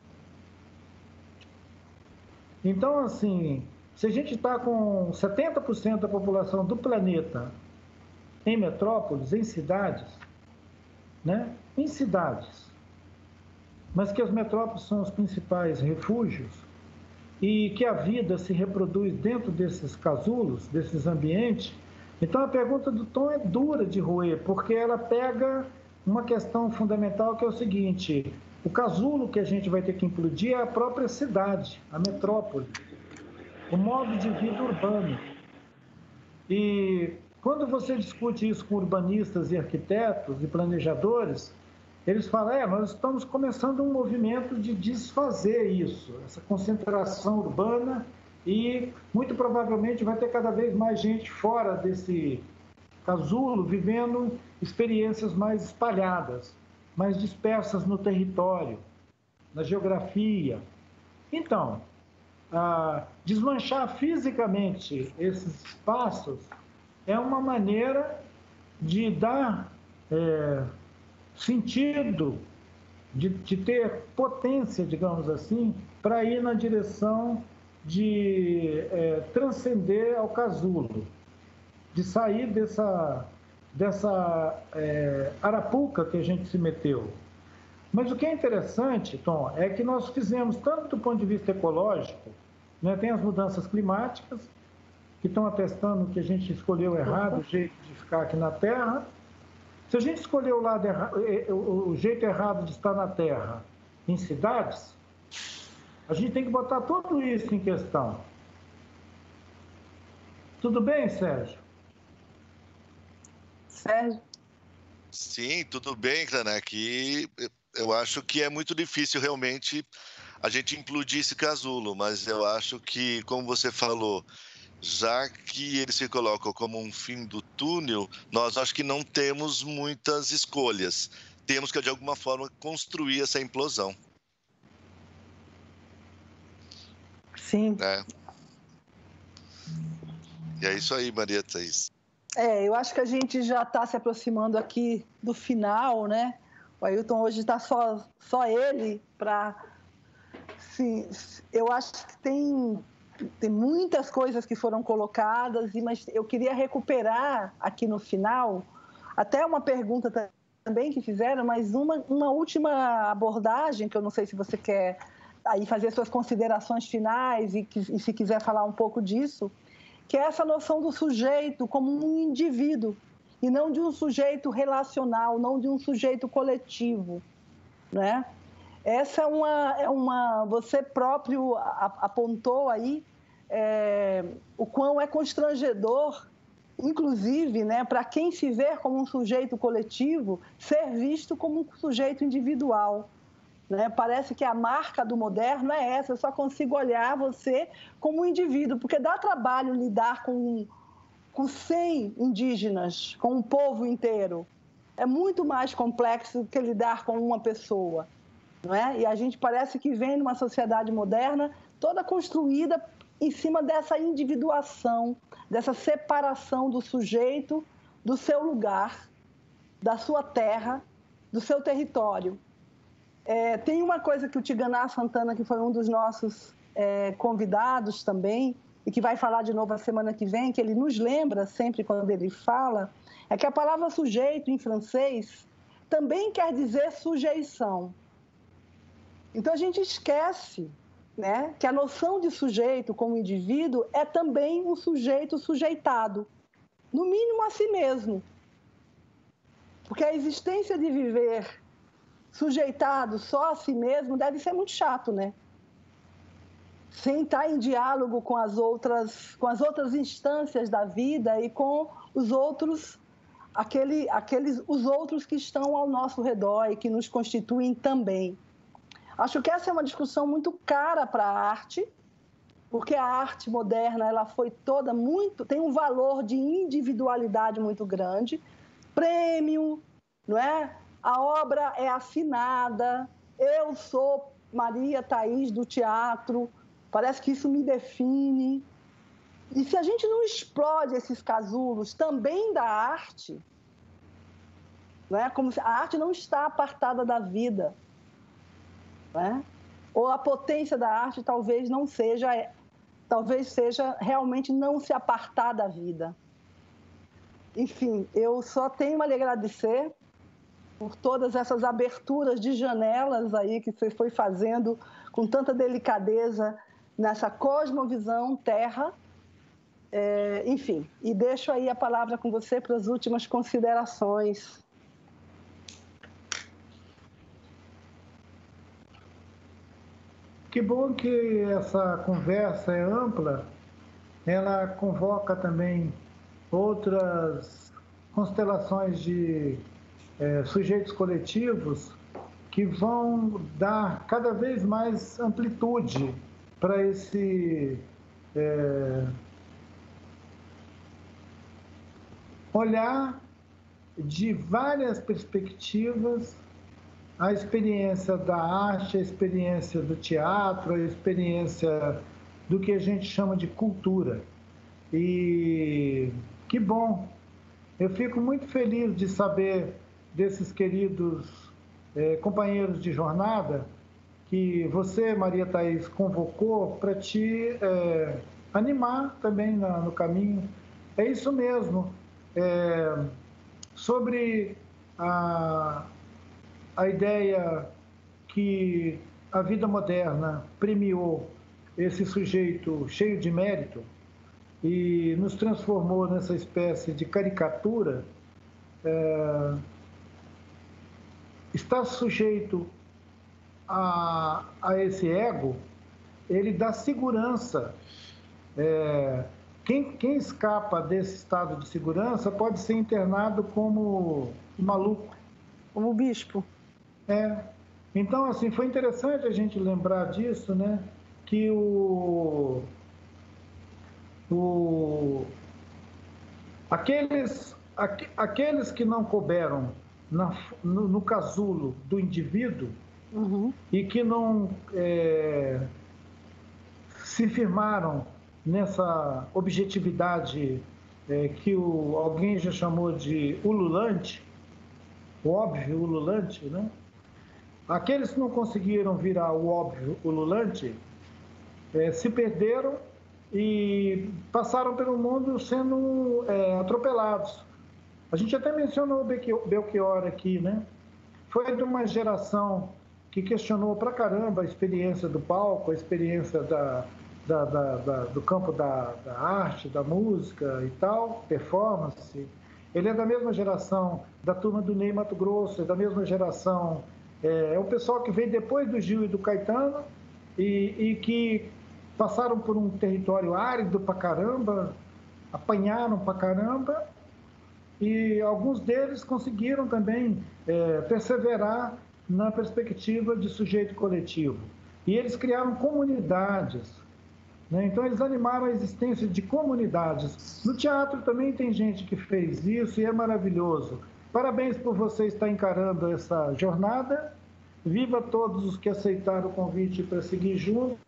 Então, assim, se a gente está com 70% da população do planeta em metrópoles, em cidades, né? Em cidades, mas que as metrópoles são os principais refúgios e que a vida se reproduz dentro desses casulos, desses ambientes. Então, a pergunta do Tom é dura de roer, porque ela pega uma questão fundamental, que é o seguinte: o casulo que a gente vai ter que implodir é a própria cidade, a metrópole, o modo de vida urbano. E quando você discute isso com urbanistas e arquitetos e planejadores, eles falam, nós estamos começando um movimento de desfazer isso, essa concentração urbana, e muito provavelmente vai ter cada vez mais gente fora desse casulo, vivendo experiências mais espalhadas, mais dispersas no território, na geografia. Então, desmanchar fisicamente esses espaços é uma maneira de dar sentido, de ter potência, digamos assim, para ir na direção de transcender ao casulo, de sair dessa arapuca que a gente se meteu. Mas o que é interessante, Tom, é que nós fizemos, tanto do ponto de vista ecológico, né, tem as mudanças climáticas, que estão atestando que a gente escolheu errado o jeito de ficar aqui na Terra. Se a gente escolheu o jeito errado de estar na Terra em cidades, a gente tem que botar tudo isso em questão. Tudo bem, Sérgio? Sérgio? Sim, tudo bem, Krenek. Eu acho que é muito difícil realmente a gente implodir esse casulo, mas eu acho que, como você falou, já que ele se coloca como um fim do túnel, nós acho que não temos muitas escolhas. Temos que, de alguma forma, construir essa implosão. Sim. E é isso aí, Maria Thaís. Eu acho que a gente já está se aproximando aqui do final, né? O Ailton hoje está só ele para... Sim, eu acho que tem muitas coisas que foram colocadas, mas eu queria recuperar aqui no final, até uma pergunta também que fizeram, mas uma última abordagem, que eu não sei se você quer aí fazer suas considerações finais e se quiser falar um pouco disso, que é essa noção do sujeito como um indivíduo, e não de um sujeito relacional, não de um sujeito coletivo, né? Essa você próprio apontou aí o quão é constrangedor, inclusive, né, para quem se vê como um sujeito coletivo, ser visto como um sujeito individual. Né? Parece que a marca do moderno é essa, eu só consigo olhar você como um indivíduo, porque dá trabalho lidar com 100 indígenas, com um povo inteiro. É muito mais complexo do que lidar com uma pessoa. Não é? E a gente parece que vem numa sociedade moderna toda construída em cima dessa individuação, dessa separação do sujeito do seu lugar, da sua terra, do seu território. Tem uma coisa que o Tiganá Santana, que foi um dos nossos convidados também, e que vai falar de novo a semana que vem, que ele nos lembra sempre quando ele fala, é que a palavra sujeito em francês também quer dizer sujeição. Então, a gente esquece, né, que a noção de sujeito como indivíduo é também um sujeito sujeitado, no mínimo a si mesmo. Porque a existência de viver sujeitado só a si mesmo deve ser muito chato, né? Sem estar em diálogo com as outras instâncias da vida e com os outros, os outros que estão ao nosso redor e que nos constituem também. Acho que essa é uma discussão muito cara para a arte, porque a arte moderna ela foi toda tem um valor de individualidade muito grande, prêmio, não é? A obra é assinada, eu sou Maria Thaís do teatro, parece que isso me define. E se a gente não explode esses casulos também da arte, não é? Como se a arte não está apartada da vida, né? Ou a potência da arte talvez seja realmente não se apartar da vida. Enfim, eu só tenho a lhe agradecer por todas essas aberturas de janelas aí que você foi fazendo com tanta delicadeza nessa cosmovisão terra. Enfim, e deixo aí a palavra com você para as últimas considerações. Que bom que essa conversa é ampla, ela convoca também outras constelações de sujeitos coletivos que vão dar cada vez mais amplitude para esse olhar de várias perspectivas a experiência da arte, a experiência do teatro, a experiência do que a gente chama de cultura. E que bom! Eu fico muito feliz de saber desses queridos companheiros de jornada que você, Maria Thaís, convocou para te animar também no caminho. É isso mesmo. Sobre a ideia que a vida moderna premiou esse sujeito cheio de mérito e nos transformou nessa espécie de caricatura, está sujeito a esse ego, ele dá segurança. Quem escapa desse estado de segurança pode ser internado como maluco. Como bispo. Então, assim, foi interessante a gente lembrar disso, né? Que aqueles que não couberam no casulo do indivíduo e que não se firmaram nessa objetividade que alguém já chamou de ululante, o óbvio ululante, né? Aqueles que não conseguiram virar o óbvio ululante se perderam e passaram pelo mundo sendo atropelados. A gente até mencionou o Belchior aqui, né? Foi de uma geração que questionou pra caramba a experiência do palco, a experiência do campo da arte, da música e tal, performance. Ele é da mesma geração da turma do Ney Matogrosso, é da mesma geração, é o pessoal que veio depois do Gil e do Caetano e que passaram por um território árido pra caramba, apanharam pra caramba, e alguns deles conseguiram também perseverar na perspectiva de sujeito coletivo. E eles criaram comunidades, né? Então eles animaram a existência de comunidades. No teatro também tem gente que fez isso e é maravilhoso. Parabéns por você estar encarando essa jornada. Viva todos os que aceitaram o convite para seguir junto.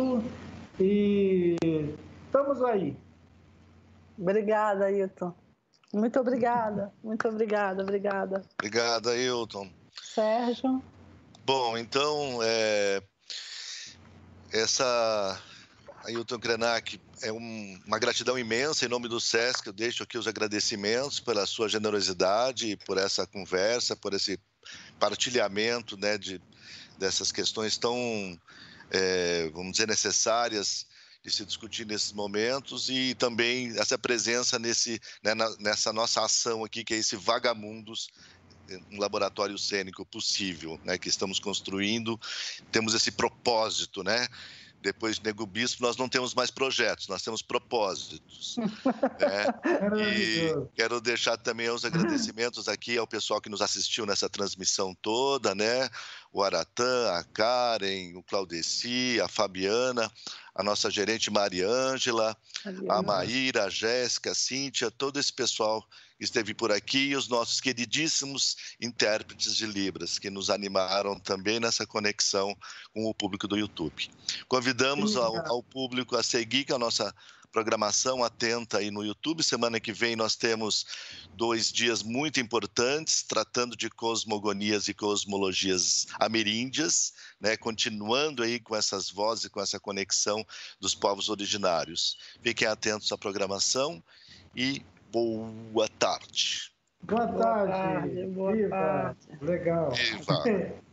E estamos aí. Obrigada, Ailton. Muito obrigada. Obrigado, Ailton. Sérgio. Bom, então, Ailton Krenak, é uma gratidão imensa em nome do SESC. Eu deixo aqui os agradecimentos pela sua generosidade, por essa conversa, por esse partilhamento, né, dessas questões tão, vamos dizer, necessárias de se discutir nesses momentos, e também essa presença nessa nossa ação aqui, que é esse Vagamundos, um laboratório cênico possível, né, que estamos construindo. Temos esse propósito, né? Depois de Nego Bispo, nós não temos mais projetos, nós temos propósitos. Né? E quero deixar também os agradecimentos aqui ao pessoal que nos assistiu nessa transmissão toda, né? O Aratã, a Karen, o Claudeci, a Fabiana, a nossa gerente Maria Ângela, a Maíra, a Jéssica, a Cíntia, todo esse pessoal que esteve por aqui, e os nossos queridíssimos intérpretes de Libras, que nos animaram também nessa conexão com o público do YouTube. Convidamos ao público a seguir a nossa programação atenta aí no YouTube. Semana que vem nós temos 2 dias muito importantes, tratando de cosmogonias e cosmologias ameríndias, né? Continuando aí com essas vozes, com essa conexão dos povos originários. Fiquem atentos à programação e boa tarde. Boa tarde. Boa tarde. Legal. Viva.